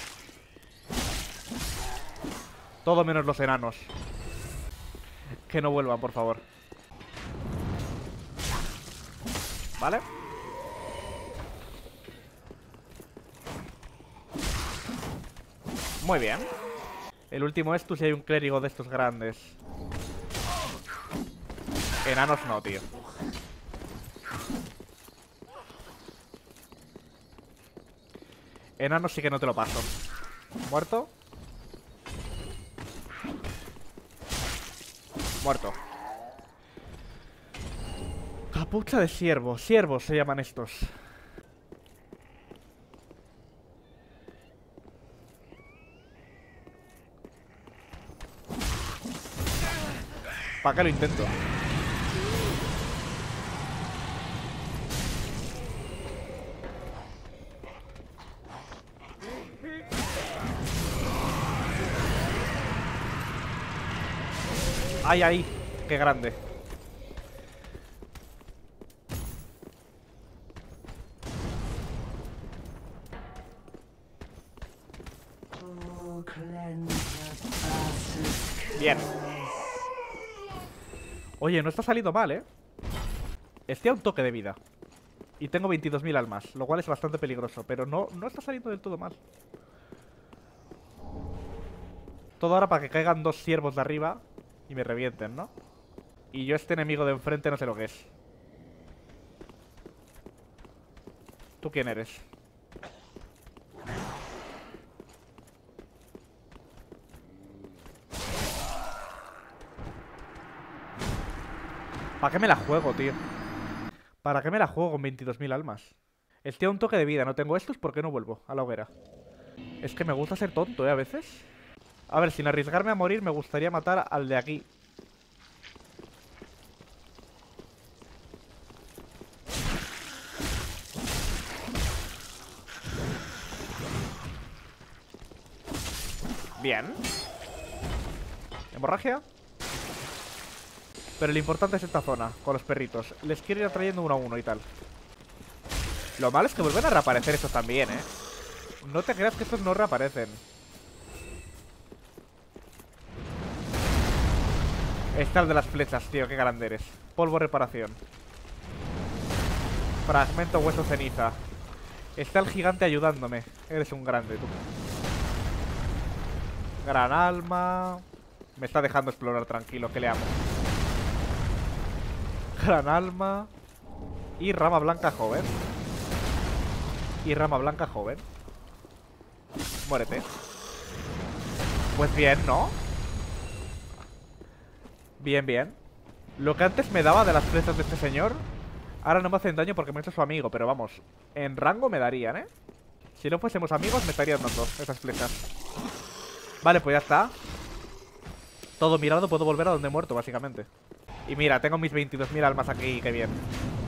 Todo menos los enanos. Que no vuelvan, por favor. ¿Vale? Muy bien. El último es tú si hay un clérigo de estos grandes. Enanos no, tío. Enanos sí que no te lo paso. ¿Muerto? Muerto. Capucha de ciervo. Ciervos se llaman estos. ¿Para qué lo intento? ¡Ay, ay! ¡Qué grande! Bien. Oye, no está saliendo mal, ¿eh? Estoy a un toque de vida. Y tengo 22.000 almas, lo cual es bastante peligroso. Pero no está saliendo del todo mal. Todo ahora para que caigan 2 ciervos de arriba y me revienten, ¿no? Y yo este enemigo de enfrente no sé lo que es. ¿Tú quién eres? ¿Para qué me la juego, tío? ¿Para qué me la juego con 22.000 almas? Estoy a un toque de vida, no tengo estos, ¿por qué no vuelvo a la hoguera? Es que me gusta ser tonto, ¿eh? A veces. A ver, sin arriesgarme a morir, me gustaría matar al de aquí. Bien. Hemorragia. Pero lo importante es esta zona, con los perritos. Les quiero ir atrayendo uno a uno y tal. Lo malo es que vuelven a reaparecer estos también, ¿eh? No te creas que estos no reaparecen. Está el de las flechas, tío, qué grande eres. Polvo reparación. Fragmento hueso ceniza. Está el gigante ayudándome. Eres un grande, tú. Gran alma. Me está dejando explorar tranquilo, que le amo. Gran alma. Y rama blanca joven. Y rama blanca joven. Muérete. Pues bien, ¿no? Bien, bien. Lo que antes me daba de las flechas de este señor, ahora no me hacen daño porque me he hecho su amigo. Pero vamos, en rango me darían, ¿eh? Si no fuésemos amigos me estarían dando esas flechas. Vale, pues ya está. Todo mirado, puedo volver a donde he muerto, básicamente. Y mira, tengo mis 22.000 almas aquí, qué bien.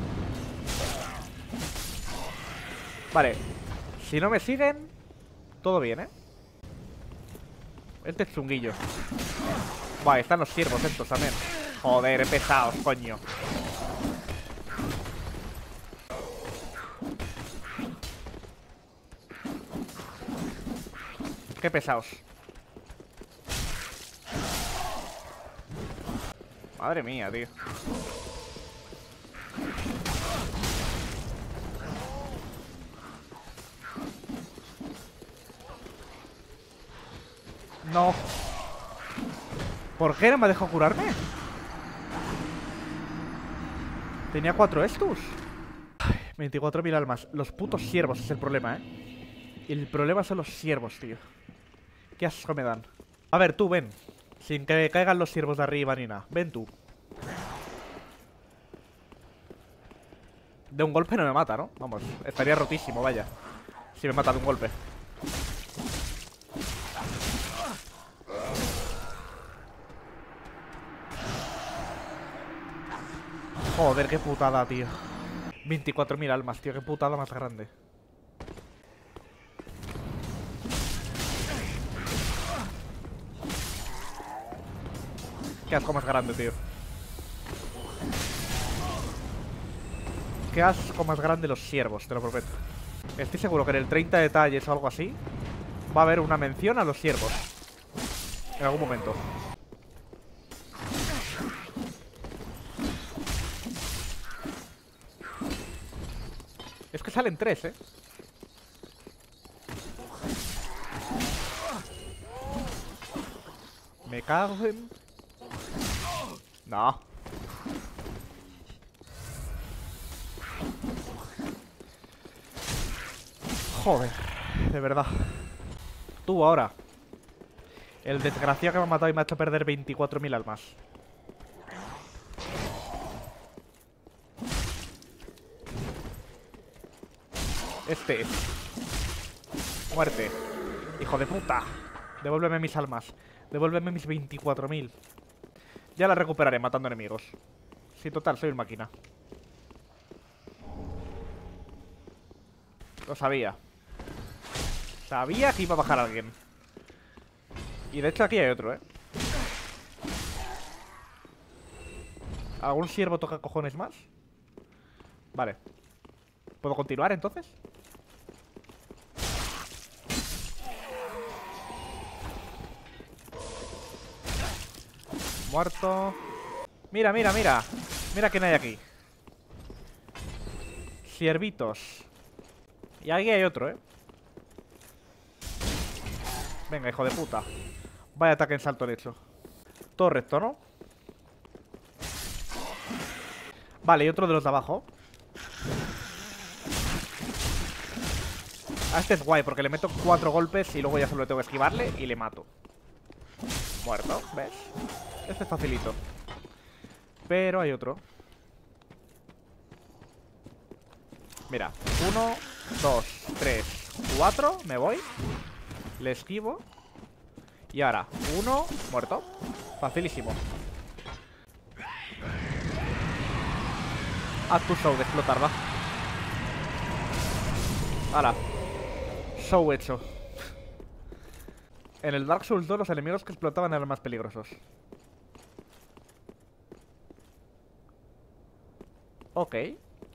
Vale. Si no me siguen, todo bien, ¿eh? Este es chunguillo. Buah, están los ciervos estos también. Joder, pesados, coño. Qué pesados. Madre mía, tío. No. ¿Por qué no me dejó curarme? Tenía 4 estos. 24.000 almas. Los putos siervos es el problema, ¿eh? El problema son los siervos, tío. Qué asco me dan. A ver, tú, ven. Sin que caigan los siervos de arriba ni nada. Ven tú. De un golpe no me mata, ¿no? Vamos, estaría rotísimo, vaya. Si me mata de un golpe. Joder, qué putada, tío. 24.000 almas, tío. Qué putada más grande. Qué asco más grande, tío. Qué asco más grande los siervos, te lo prometo. Estoy seguro que en el 30 detalles o algo así va a haber una mención a los siervos. En algún momento. Es que salen 3, ¿eh? Me cago en... No. Joder, de verdad. Tú ahora. El desgraciado que me ha matado y me ha hecho perder 24.000 almas. Este es. Muerte. Hijo de puta. Devuélveme mis almas. Devuélveme mis 24.000. Ya la recuperaré matando enemigos. Sí, total, soy un máquina. Lo sabía. Sabía que iba a bajar alguien. Y de hecho aquí hay otro, ¿eh? ¿Algún siervo toca cojones más? Vale. ¿Puedo continuar entonces? Muerto. Mira, mira, mira. Mira quién hay aquí. Ciervitos. Y aquí hay otro, ¿eh? Venga, hijo de puta. Vaya ataque en salto derecho. Todo recto, ¿no? Vale, y otro de los de abajo. A este es guay porque le meto 4 golpes y luego ya solo tengo que esquivarle y le mato. Muerto, ¿ves? Este es facilito. Pero hay otro. Mira, 1, 2, 3, 4. Me voy. Le esquivo. Y ahora, 1, muerto. Facilísimo. Haz tu show de explotar, va. Hala. Show hecho. En el Dark Souls 2 los enemigos que explotaban eran más peligrosos. Ok. ¿Qué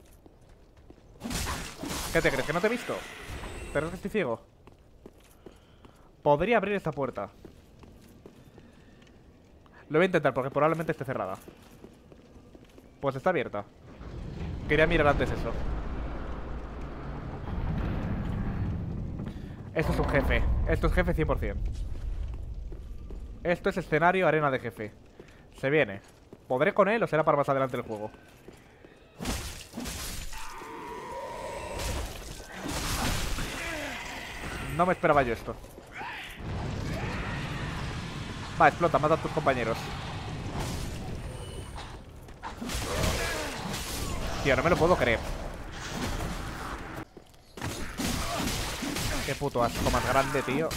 te crees? ¿Que no te he visto? ¿Te crees que estoy ciego? Podría abrir esta puerta. Lo voy a intentar porque probablemente esté cerrada. Pues está abierta. Quería mirar antes eso. Esto es un jefe. Esto es jefe 100%. Esto es escenario arena de jefe. Se viene. ¿Podré con él o será para más adelante el juego? No me esperaba yo esto. Va, explota, mata a tus compañeros. Tío, no me lo puedo creer. Qué puto asco más grande, tío.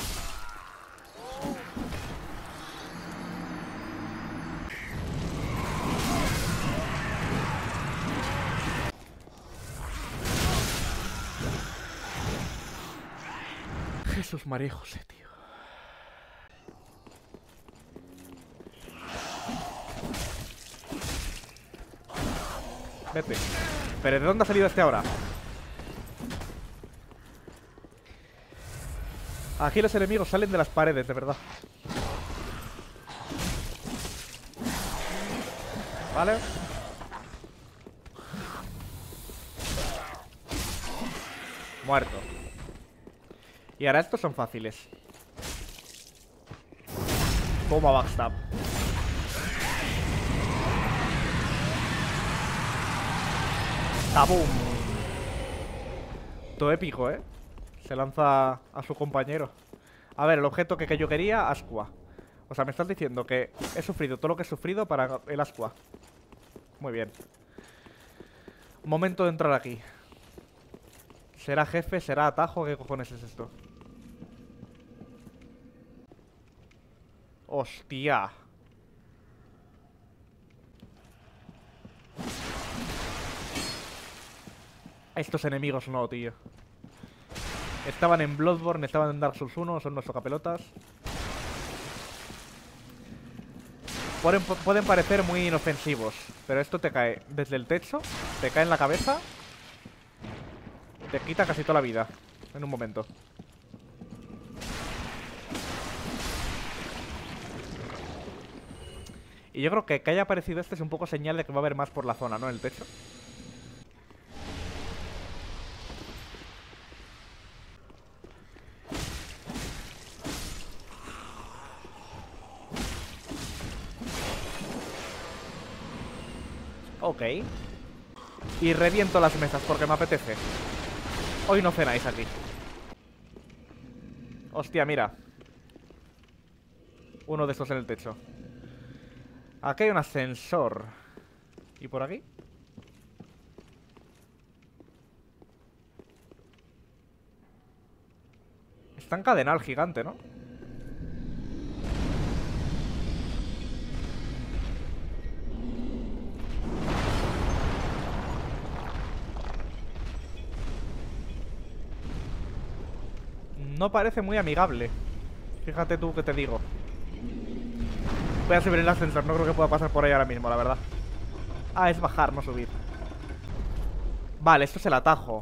Jesús María José, tío. Vete. ¿Pero de dónde ha salido este ahora? Aquí los enemigos salen de las paredes, de verdad. Vale. Muerto. Y ahora estos son fáciles. Toma backstab. ¡Tabum! Todo épico, ¿eh? Se lanza a su compañero. A ver, el objeto que yo quería, Asqua. O sea, me estás diciendo que he sufrido todo lo que he sufrido para el Asqua. Muy bien. Momento de entrar aquí. ¿Será jefe? ¿Será atajo? ¿Qué cojones es esto? ¡Hostia! Estos enemigos no, tío. Estaban en Bloodborne, estaban en Dark Souls 1, son unos tocapelotas. Pueden parecer muy inofensivos, pero esto te cae desde el techo, te cae en la cabeza, te quita casi toda la vida en un momento. Y yo creo que haya aparecido este es un poco señal de que va a haber más por la zona, ¿no? En el techo. Ok. Y reviento las mesas porque me apetece. Hoy no cenáis aquí. Hostia, mira. Uno de estos en el techo. Aquí hay un ascensor. ¿Y por aquí? Está encadenado el gigante, ¿no? No parece muy amigable. Fíjate tú que te digo. Voy a subir el ascensor, no creo que pueda pasar por ahí ahora mismo, la verdad. Ah, es bajar, no subir. Vale, esto es el atajo.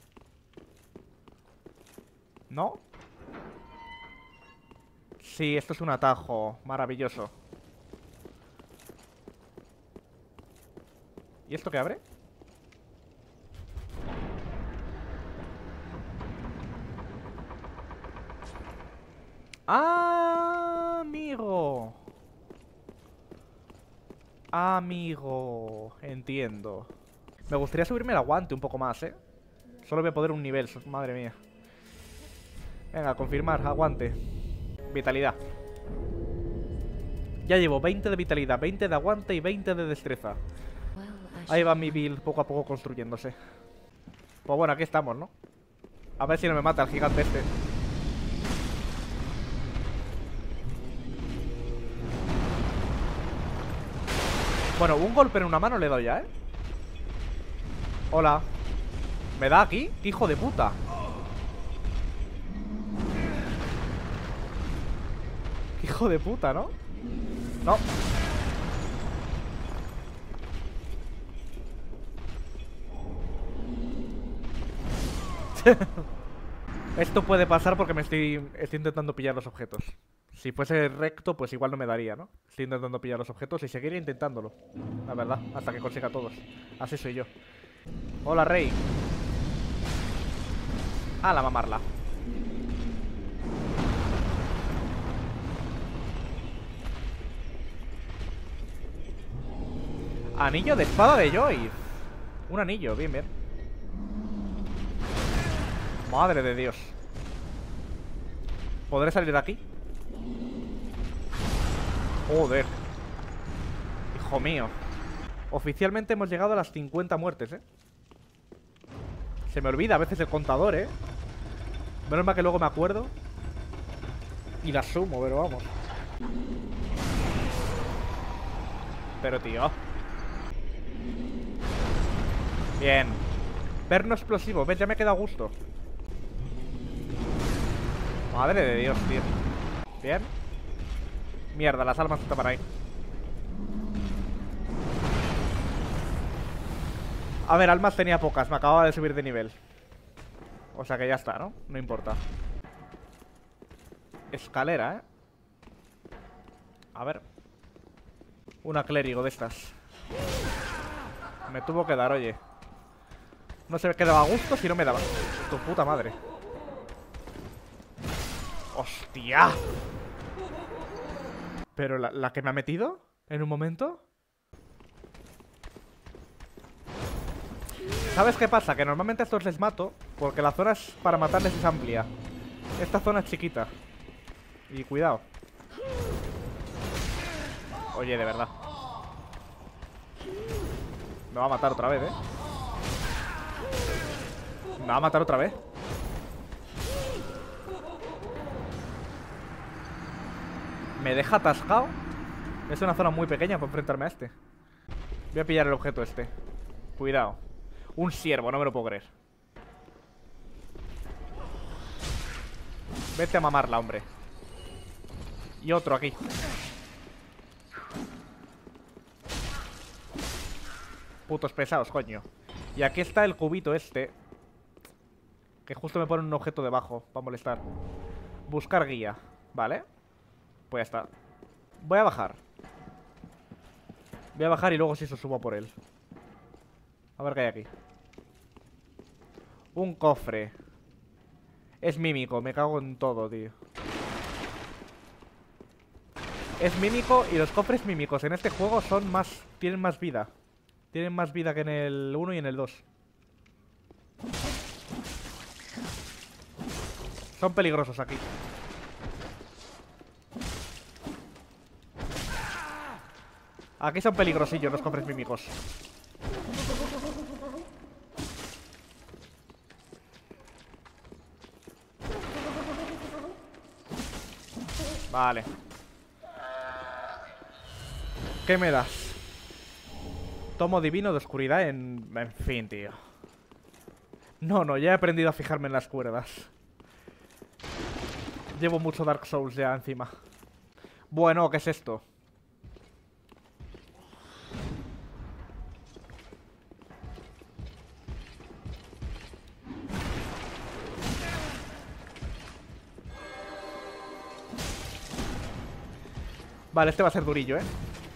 ¿No? Sí, esto es un atajo. Maravilloso. ¿Y esto qué abre? ¡Ah, amigo! Amigo, entiendo. Me gustaría subirme el aguante un poco más, ¿eh? Solo voy a poder un nivel, madre mía. Venga, confirmar, aguante. Vitalidad. Ya llevo 20 de vitalidad, 20 de aguante y 20 de destreza. Ahí va mi build poco a poco construyéndose. Pues bueno, aquí estamos, ¿no? A ver si no me mata el gigante este. Bueno, un golpe en una mano le he dado ya, ¿eh? Hola. ¿Me da aquí? ¡Qué hijo de puta! ¡Qué hijo de puta!, ¿no? No. Esto puede pasar porque estoy intentando pillar los objetos. Si fuese recto, pues igual no me daría, ¿no? Estoy intentando pillar los objetos y seguiré intentándolo. La verdad, hasta que consiga todos. Así soy yo. Hola, Rey. A la mamarla. Anillo de espada de Joy. Un anillo, bien, bien. Madre de Dios. ¿Podré salir de aquí? Joder. Hijo mío. Oficialmente hemos llegado a las 50 muertes, ¿eh? Se me olvida a veces el contador, ¿eh? Menos mal que luego me acuerdo y las sumo, pero vamos. Pero tío. Bien. Perno explosivo, ¿ves? Ya me queda a gusto. Madre de Dios, tío. Bien. Mierda, las almas están ahí. A ver, almas tenía pocas, me acababa de subir de nivel. O sea que ya está, ¿no? No importa. Escalera, ¿eh? A ver. Una clérigo de estas. Me tuvo que dar, oye. No se me quedaba a gusto si no me daba. Tu puta madre. ¡Hostia! ¿Pero la que me ha metido? ¿En un momento? ¿Sabes qué pasa? Que normalmente a estos les mato porque la zona para matarles es amplia. Esta zona es chiquita. Y cuidado. Oye, de verdad. Me va a matar otra vez, ¿eh? Me va a matar otra vez. Me deja atascado. Es una zona muy pequeña para enfrentarme a este. Voy a pillar el objeto este. Cuidado. Un ciervo, no me lo puedo creer. Vete a mamarla, hombre. Y otro aquí. Putos pesados, coño. Y aquí está el cubito este, que justo me pone un objeto debajo para molestar. Buscar guía. Vale. Pues ya está. Voy a bajar. Voy a bajar y luego si eso subo por él. A ver qué hay aquí. Un cofre. Es mímico, me cago en todo, tío. Es mímico y los cofres mímicos en este juego son más... tienen más vida. Tienen más vida que en el 1 y en el 2. Son peligrosos aquí. Aquí son peligrosillos los cofres mímicos. Vale. ¿Qué me das? Tomo divino de oscuridad en fin, tío. No, ya he aprendido a fijarme en las cuerdas. Llevo mucho Dark Souls ya encima. Bueno, ¿qué es esto? Vale, este va a ser durillo, ¿eh?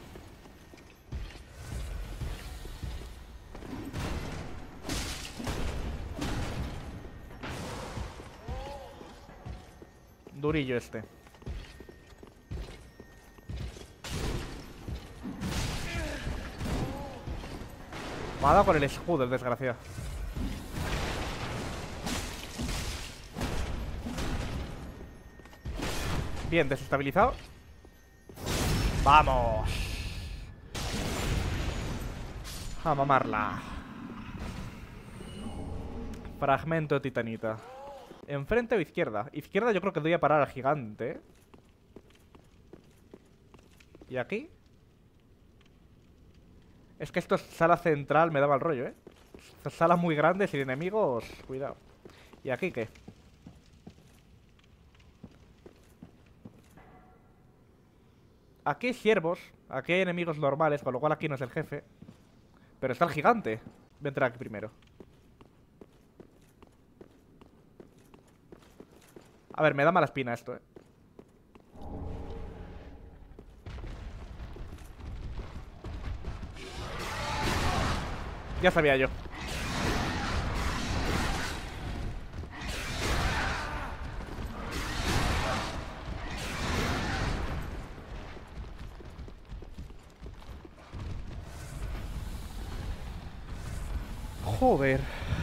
Durillo este. Me ha dado con el escudo, el desgraciado. Bien, desestabilizado. ¡Vamos! A mamarla. Fragmento de titanita. ¿Enfrente o izquierda? Izquierda yo creo que doy a parar al gigante. ¿Y aquí? Es que esto es sala central, me daba el rollo, ¿eh? Salas muy grandes, sin enemigos, cuidado. ¿Y aquí qué? Aquí hay ciervos, aquí hay enemigos normales, con lo cual aquí no es el jefe. Pero está el gigante. Voy a entrar aquí primero. A ver, me da mala espina esto, ¿eh? Ya sabía yo. Joder.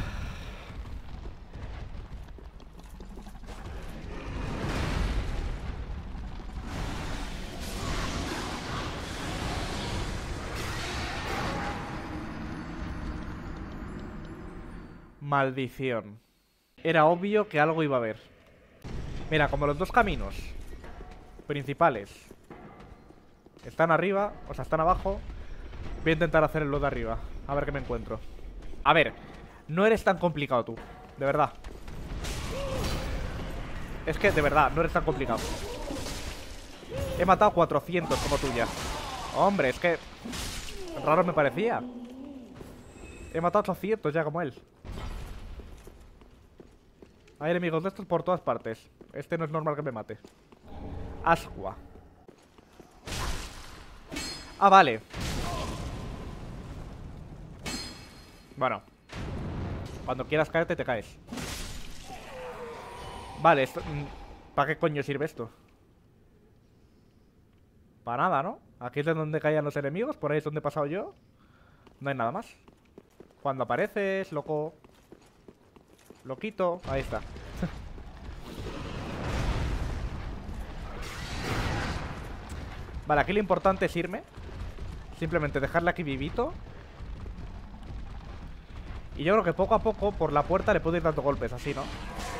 Maldición. Era obvio que algo iba a haber. Mira, como los dos caminos principales están arriba, o sea, están abajo, voy a intentar hacer el load de arriba. A ver qué me encuentro. A ver, no eres tan complicado tú, de verdad. Es que, de verdad, no eres tan complicado. He matado 400 como tuya. Hombre, es que raro me parecía. He matado 800 ya como él. Hay enemigos de estos por todas partes. Este no es normal que me mate. Asqua. Ah, vale. Bueno. Cuando quieras caerte, te caes. Vale, esto... ¿Para qué coño sirve esto? Para nada, ¿no? Aquí es de donde caían los enemigos. Por ahí es donde he pasado yo. No hay nada más. Cuando apareces, loco. Lo quito. Ahí está. Vale, aquí lo importante es irme. Simplemente dejarle aquí vivito. Y yo creo que poco a poco por la puerta le puedo ir dando golpes, así, ¿no?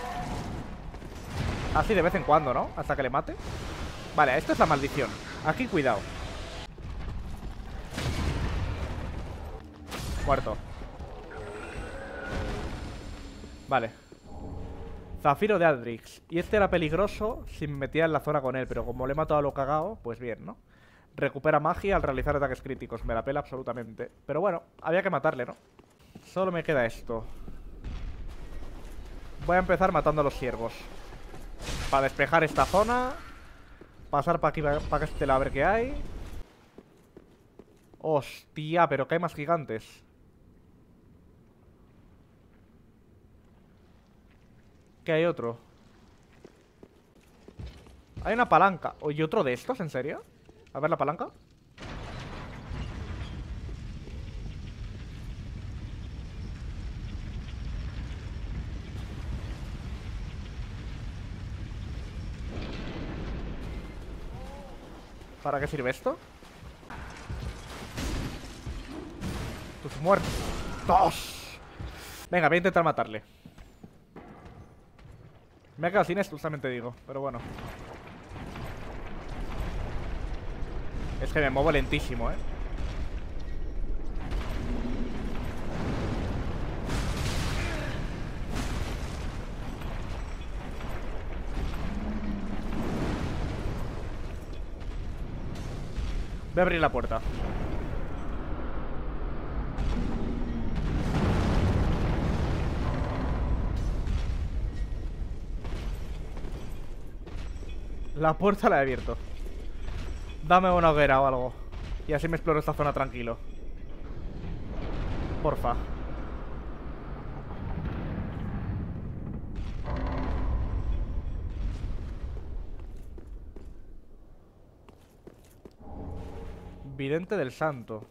Así de vez en cuando, ¿no? Hasta que le mate. Vale, esto es la maldición. Aquí cuidado. Muerto. Vale. Zafiro de Aldrix. Y este era peligroso si me metía en la zona con él, pero como le he matado a lo cagado, pues bien, ¿no? Recupera magia al realizar ataques críticos. Me la pela absolutamente. Pero bueno, había que matarle, ¿no? Solo me queda esto. Voy a empezar matando a los ciervos. Para despejar esta zona. Pasar para aquí, para este lado a ver qué hay. Hostia, pero que hay más gigantes. Que hay otro. Hay una palanca. ¿Y otro de estos? ¿En serio? A ver la palanca. ¿Para qué sirve esto? Tus muertos. ¡Dos! Venga, voy a intentar matarle. Me ha quedado sin esto, justamente digo. Pero bueno. Es que me muevo lentísimo, ¿eh? Voy a abrir la puerta. La puerta la he abierto. Dame una hoguera o algo. Y así me exploro esta zona tranquilo. Porfa. Vidente del Santo.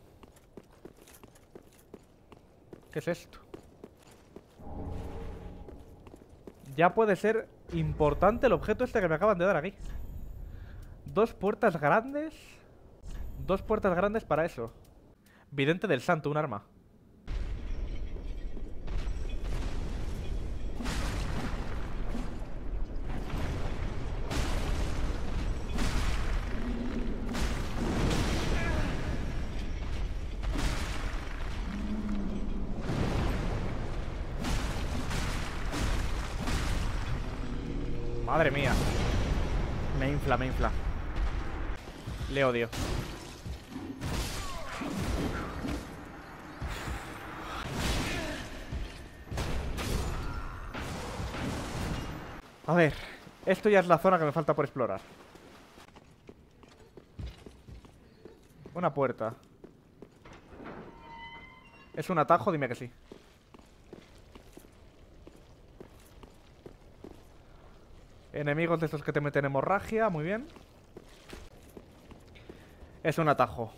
¿Qué es esto? Ya puede ser importante el objeto este que me acaban de dar aquí. Dos puertas grandes. Dos puertas grandes para eso. Vidente del Santo, un arma. Madre mía. Me infla, me infla. Le odio. A ver, esto ya es la zona que me falta por explorar. Una puerta. ¿Es un atajo? Dime que sí. Enemigos de estos que te meten hemorragia, muy bien. Es un atajo.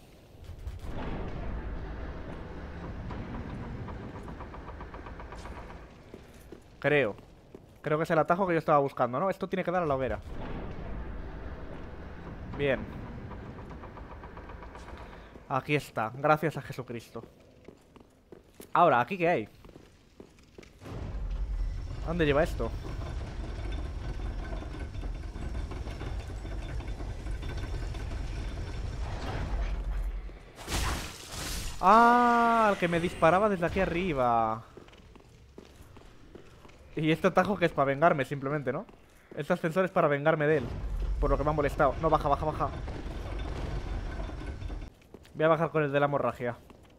Creo que es el atajo que yo estaba buscando, ¿no? Esto tiene que dar a la hoguera. Bien. Aquí está, gracias a Jesucristo. Ahora, ¿aquí qué hay? ¿A dónde lleva esto? ¡Ah! El que me disparaba desde aquí arriba. Y este atajo que es para vengarme simplemente, ¿no? Este ascensor es para vengarme de él. Por lo que me ha molestado. No, baja, baja, baja. Voy a bajar con el de la hemorragia.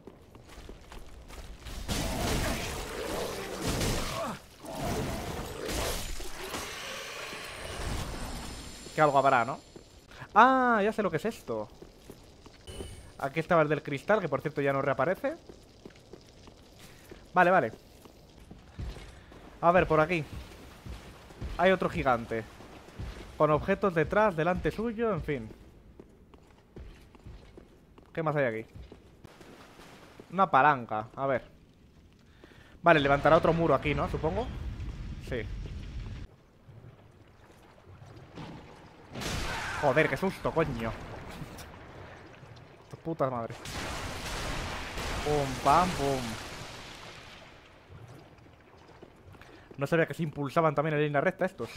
Que algo habrá, ¿no? Ah, ya sé lo que es esto. Aquí estaba el del cristal, que por cierto ya no reaparece. Vale, vale. A ver, por aquí hay otro gigante con objetos detrás, delante suyo, en fin. ¿Qué más hay aquí? Una palanca, a ver. Vale, levantará otro muro aquí, ¿no? Supongo. Sí. Joder, qué susto, coño. Tu puta madre. Pum, pam, pum. No sabía que se impulsaban también en línea recta estos.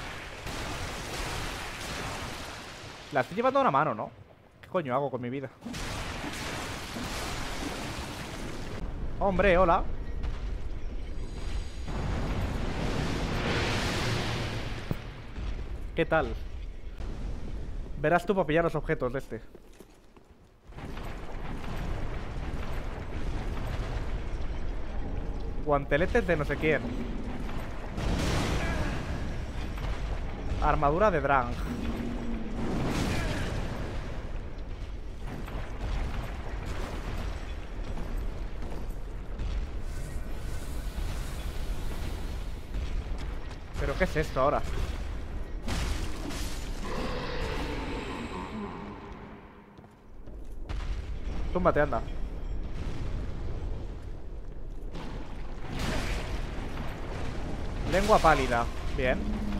La estoy llevando a una mano, ¿no? ¿Qué coño hago con mi vida? Hombre, hola. ¿Qué tal? Verás tú para pillar los objetos de este. Guanteletes de no sé quién. Armadura de Drang. ¿Pero qué es esto ahora? Túmbate, anda. Lengua pálida. Bien.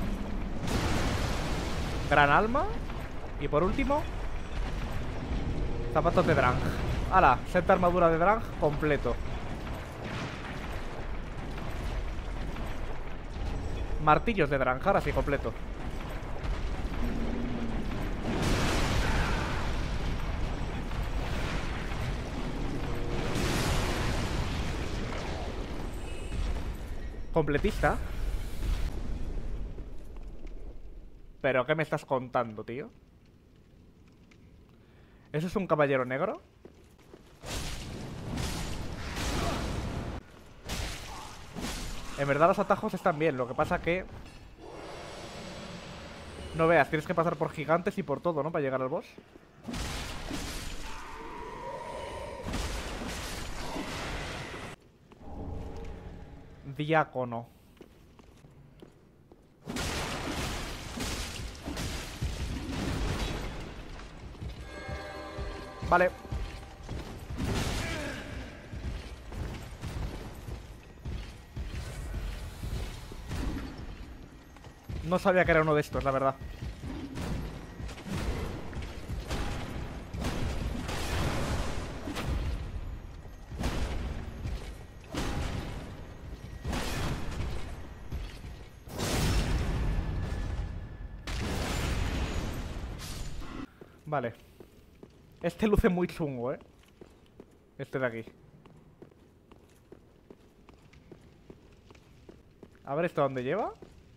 Gran alma. Y por último, zapatos de Drang. ¡Hala! Set de armadura de Drang completo. Martillos de Drang, ahora sí, completo. Completista. ¿Pero qué me estás contando, tío? ¿Eso es un caballero negro? En verdad los atajos están bien, lo que pasa que... No veas, tienes que pasar por gigantes y por todo, ¿no? Para llegar al boss. Diácono. Vale. No sabía que era uno de estos, la verdad. Vale. Este luce muy chungo, ¿eh? Este de aquí. A ver, ¿esto dónde lleva?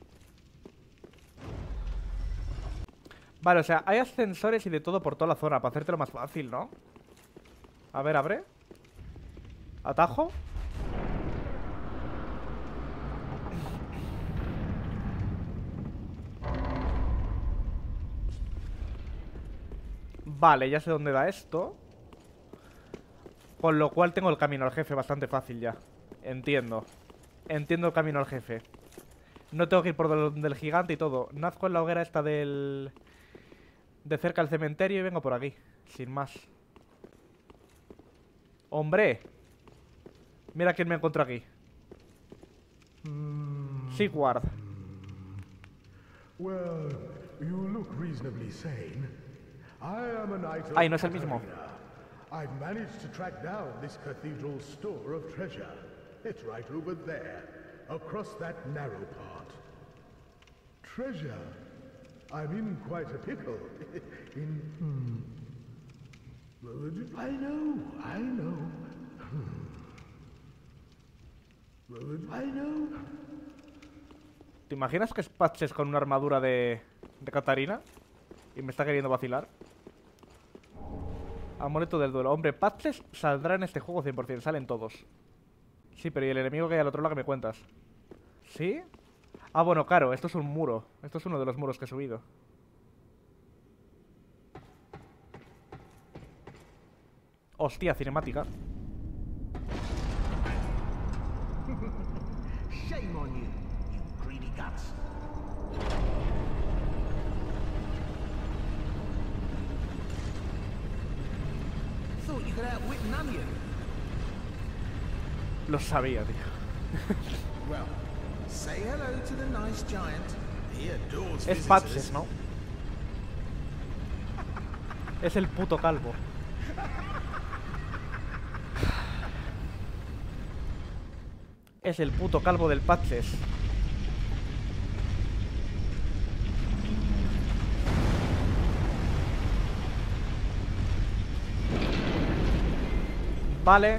Vale, o sea, hay ascensores y de todo por toda la zona para hacértelo más fácil, ¿no? A ver, abre. Atajo. Vale, ya sé dónde da esto. Con lo cual tengo el camino al jefe bastante fácil ya. Entiendo. Entiendo el camino al jefe. No tengo que ir por donde el gigante y todo. Nazco en la hoguera esta del... de cerca del cementerio y vengo por aquí. Sin más. ¡Hombre! Mira quién me encuentro aquí. Sigward. Well, you look reasonably sane. I am a knight of Ay, no es el mismo. Catarina. I've managed to track down this cathedral's store of treasure. It's right over there, across that narrow part. Treasure? I'm in quite a pickle. I know. I know. ¿Te imaginas que es Patches con una armadura de Catarina? Y me está queriendo vacilar. Amuleto del duelo. Hombre, Patches saldrá en este juego 100%. Salen todos. Sí, pero ¿y el enemigo que hay al otro lado que me cuentas? ¿Sí? Ah, bueno, claro. Esto es un muro. Esto es uno de los muros que he subido. Hostia, cinemática. Shame on you, you greedy guts. Thought you could outwit an onion. Lo sabía, tío. Well, say hello to the nice giant. He adores Es visitors. Patches, ¿no? Es el puto calvo. Es el puto calvo del Patches. Vale,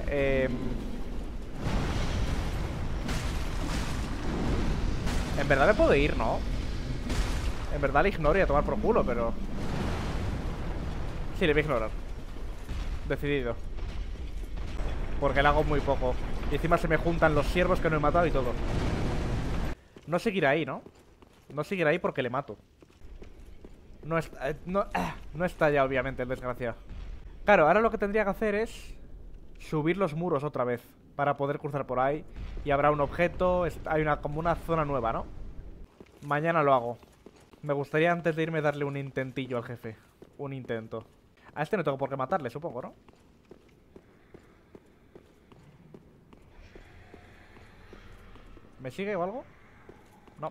en verdad me puedo ir, ¿no? En verdad le ignoro y a tomar por culo, pero... Sí, le voy a ignorar. Decidido. Porque le hago muy poco. Y encima se me juntan los siervos que no he matado y todo. No seguirá ahí, ¿no? No seguirá ahí porque le mato. No está ya, obviamente, el desgraciado. Claro, ahora lo que tendría que hacer es subir los muros otra vez para poder cruzar por ahí. Y habrá un objeto, hay como una zona nueva, ¿no? Mañana lo hago. Me gustaría antes de irme darle un intentillo al jefe. Un intento. A este no tengo por qué matarle, supongo, ¿no? ¿Me sigue o algo? No.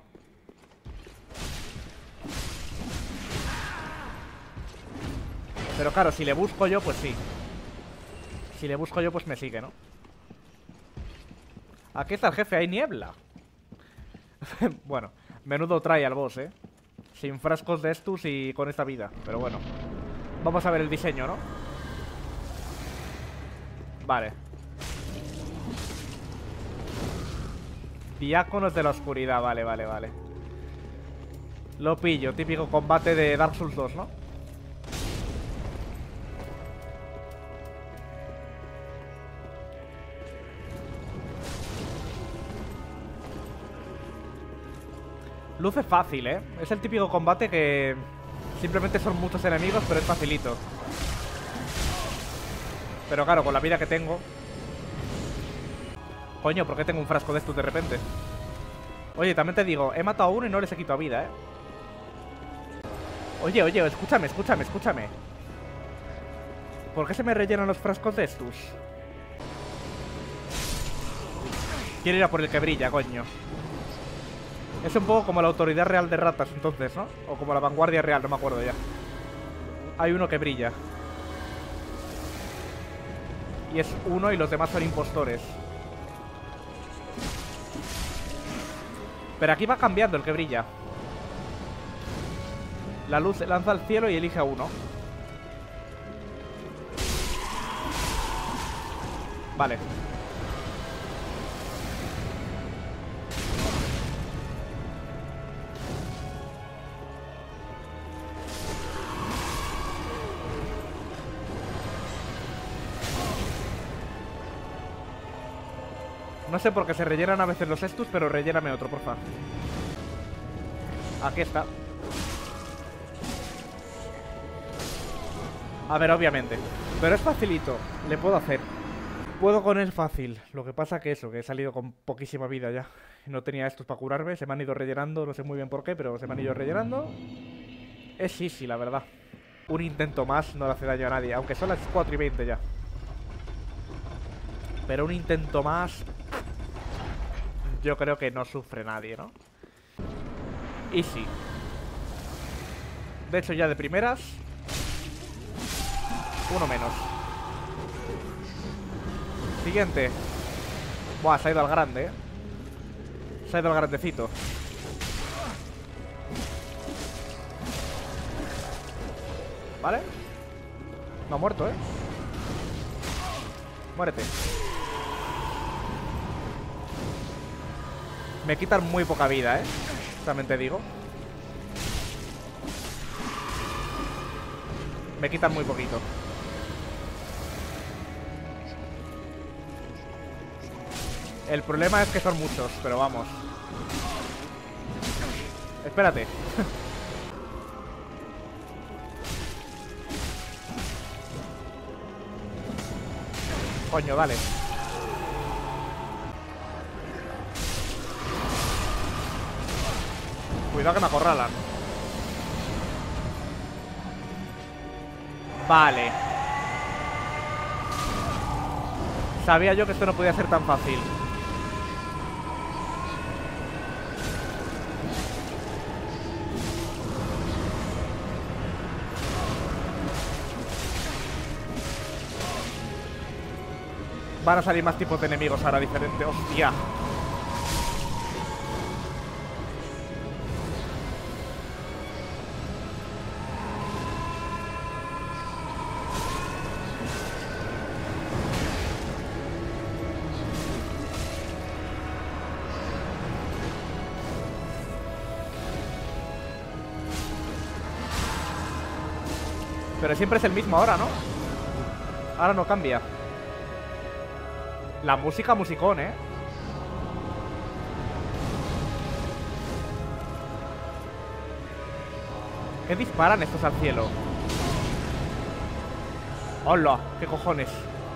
Pero claro, si le busco yo, pues sí. Si le busco yo, pues me sigue, ¿no? Aquí está el jefe, hay niebla. Bueno, menudo trae al boss, ¿eh? Sin frascos de estus y con esta vida. Pero bueno. Vamos a ver el diseño, ¿no? Vale. Diáconos de la oscuridad, vale, vale, vale. Lo pillo, típico combate de Dark Souls 2, ¿no? Luce fácil, ¿eh? Es el típico combate que simplemente son muchos enemigos, pero es facilito. Pero claro, con la vida que tengo... Coño, ¿por qué tengo un frasco de estos de repente? Oye, también te digo, he matado a uno y no les he quitado vida, ¿eh? Oye, oye, escúchame, escúchame, escúchame. ¿Por qué se me rellenan los frascos de estos? Quiero ir a por el que brilla, coño. Es un poco como la Autoridad Real de Ratas, entonces, ¿no? O como la Vanguardia Real, no me acuerdo ya. Hay uno que brilla. Y es uno y los demás son impostores. Pero aquí va cambiando el que brilla. La luz se lanza al cielo y elige a uno. Vale. No sé por qué se rellenan a veces los estus, pero relléname otro, porfa. Aquí está. A ver, obviamente. Pero es facilito, le puedo hacer. Puedo con él fácil. Lo que pasa que eso, que he salido con poquísima vida ya. No tenía estos para curarme, se me han ido rellenando, no sé muy bien por qué, pero se me han ido rellenando. Es easy, la verdad. Un intento más no le hace daño a nadie, aunque son las 4:20 ya. Pero un intento más... Yo creo que no sufre nadie, ¿no? Easy. De hecho, ya de primeras... Uno menos. Siguiente. Buah, se ha ido al grande, ¿eh? Se ha ido al grandecito. ¿Vale? No ha muerto, ¿eh? Muérete. Me quitan muy poca vida, ¿eh? También te digo. Me quitan muy poquito. El problema es que son muchos, pero vamos. Espérate. Coño, dale. Cuidado que me acorralan. Vale. Sabía yo que esto no podía ser tan fácil. Van a salir más tipos de enemigos ahora diferentes. ¡Hostia! Pero siempre es el mismo ahora, ¿no? Ahora no cambia. La música, musicón, ¿eh? ¿Qué disparan estos al cielo? ¡Hola! ¿Qué cojones?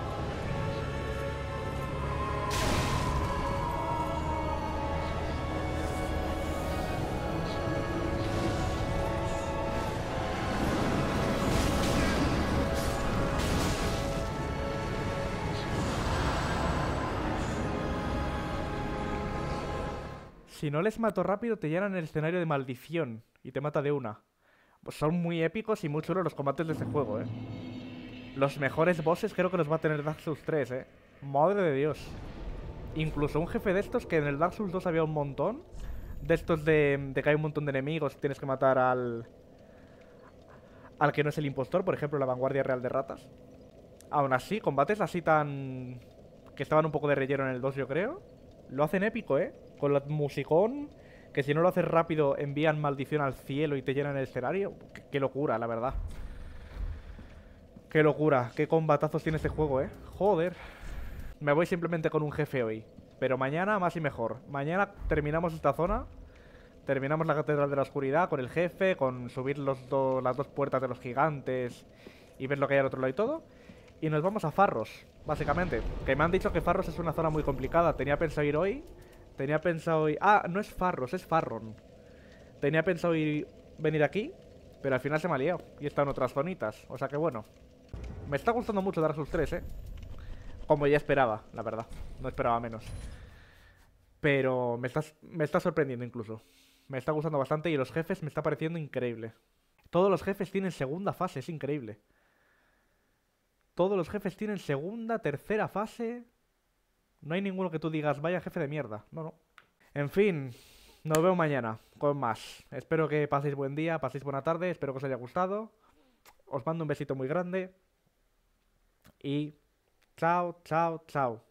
Si no les mato rápido, te llenan el escenario de maldición y te mata de una. Pues son muy épicos y muy chulos los combates de este juego, ¿eh? Los mejores bosses creo que los va a tener Dark Souls 3, ¿eh? Madre de Dios. Incluso un jefe de estos, que en el Dark Souls 2 había un montón. De estos de que hay un montón de enemigos y tienes que matar al que no es el impostor, por ejemplo, la Vanguardia Real de Ratas. Aún así, combates así tan... que estaban un poco de relleno en el 2, yo creo. Lo hacen épico, ¿eh? Con la musicón, que si no lo haces rápido envían maldición al cielo y te llenan el escenario. Qué locura, la verdad. Qué locura, qué combatazos tiene este juego, ¿eh? Joder. Me voy simplemente con un jefe hoy. Pero mañana más y mejor. Mañana terminamos esta zona. Terminamos la Catedral de la Oscuridad con el jefe, con subir las dos puertas de los gigantes y ver lo que hay al otro lado y todo. Y nos vamos a Farros, básicamente. Que me han dicho que Farros es una zona muy complicada. Tenía pensado ir hoy. Ah, no es Farros, es Farron. Tenía pensado venir aquí, pero al final se me ha liado. Y está en otras zonitas. O sea que bueno. Me está gustando mucho Dark Souls 3, Como ya esperaba, la verdad. No esperaba menos. Pero me está sorprendiendo incluso. Me está gustando bastante y los jefes me está pareciendo increíble. Todos los jefes tienen segunda fase, es increíble. Todos los jefes tienen segunda, tercera fase. No hay ninguno que tú digas, vaya jefe de mierda. No, no. En fin, nos vemos mañana con más. Espero que paséis buen día, paséis buena tarde. Espero que os haya gustado. Os mando un besito muy grande. Y chao, chao, chao.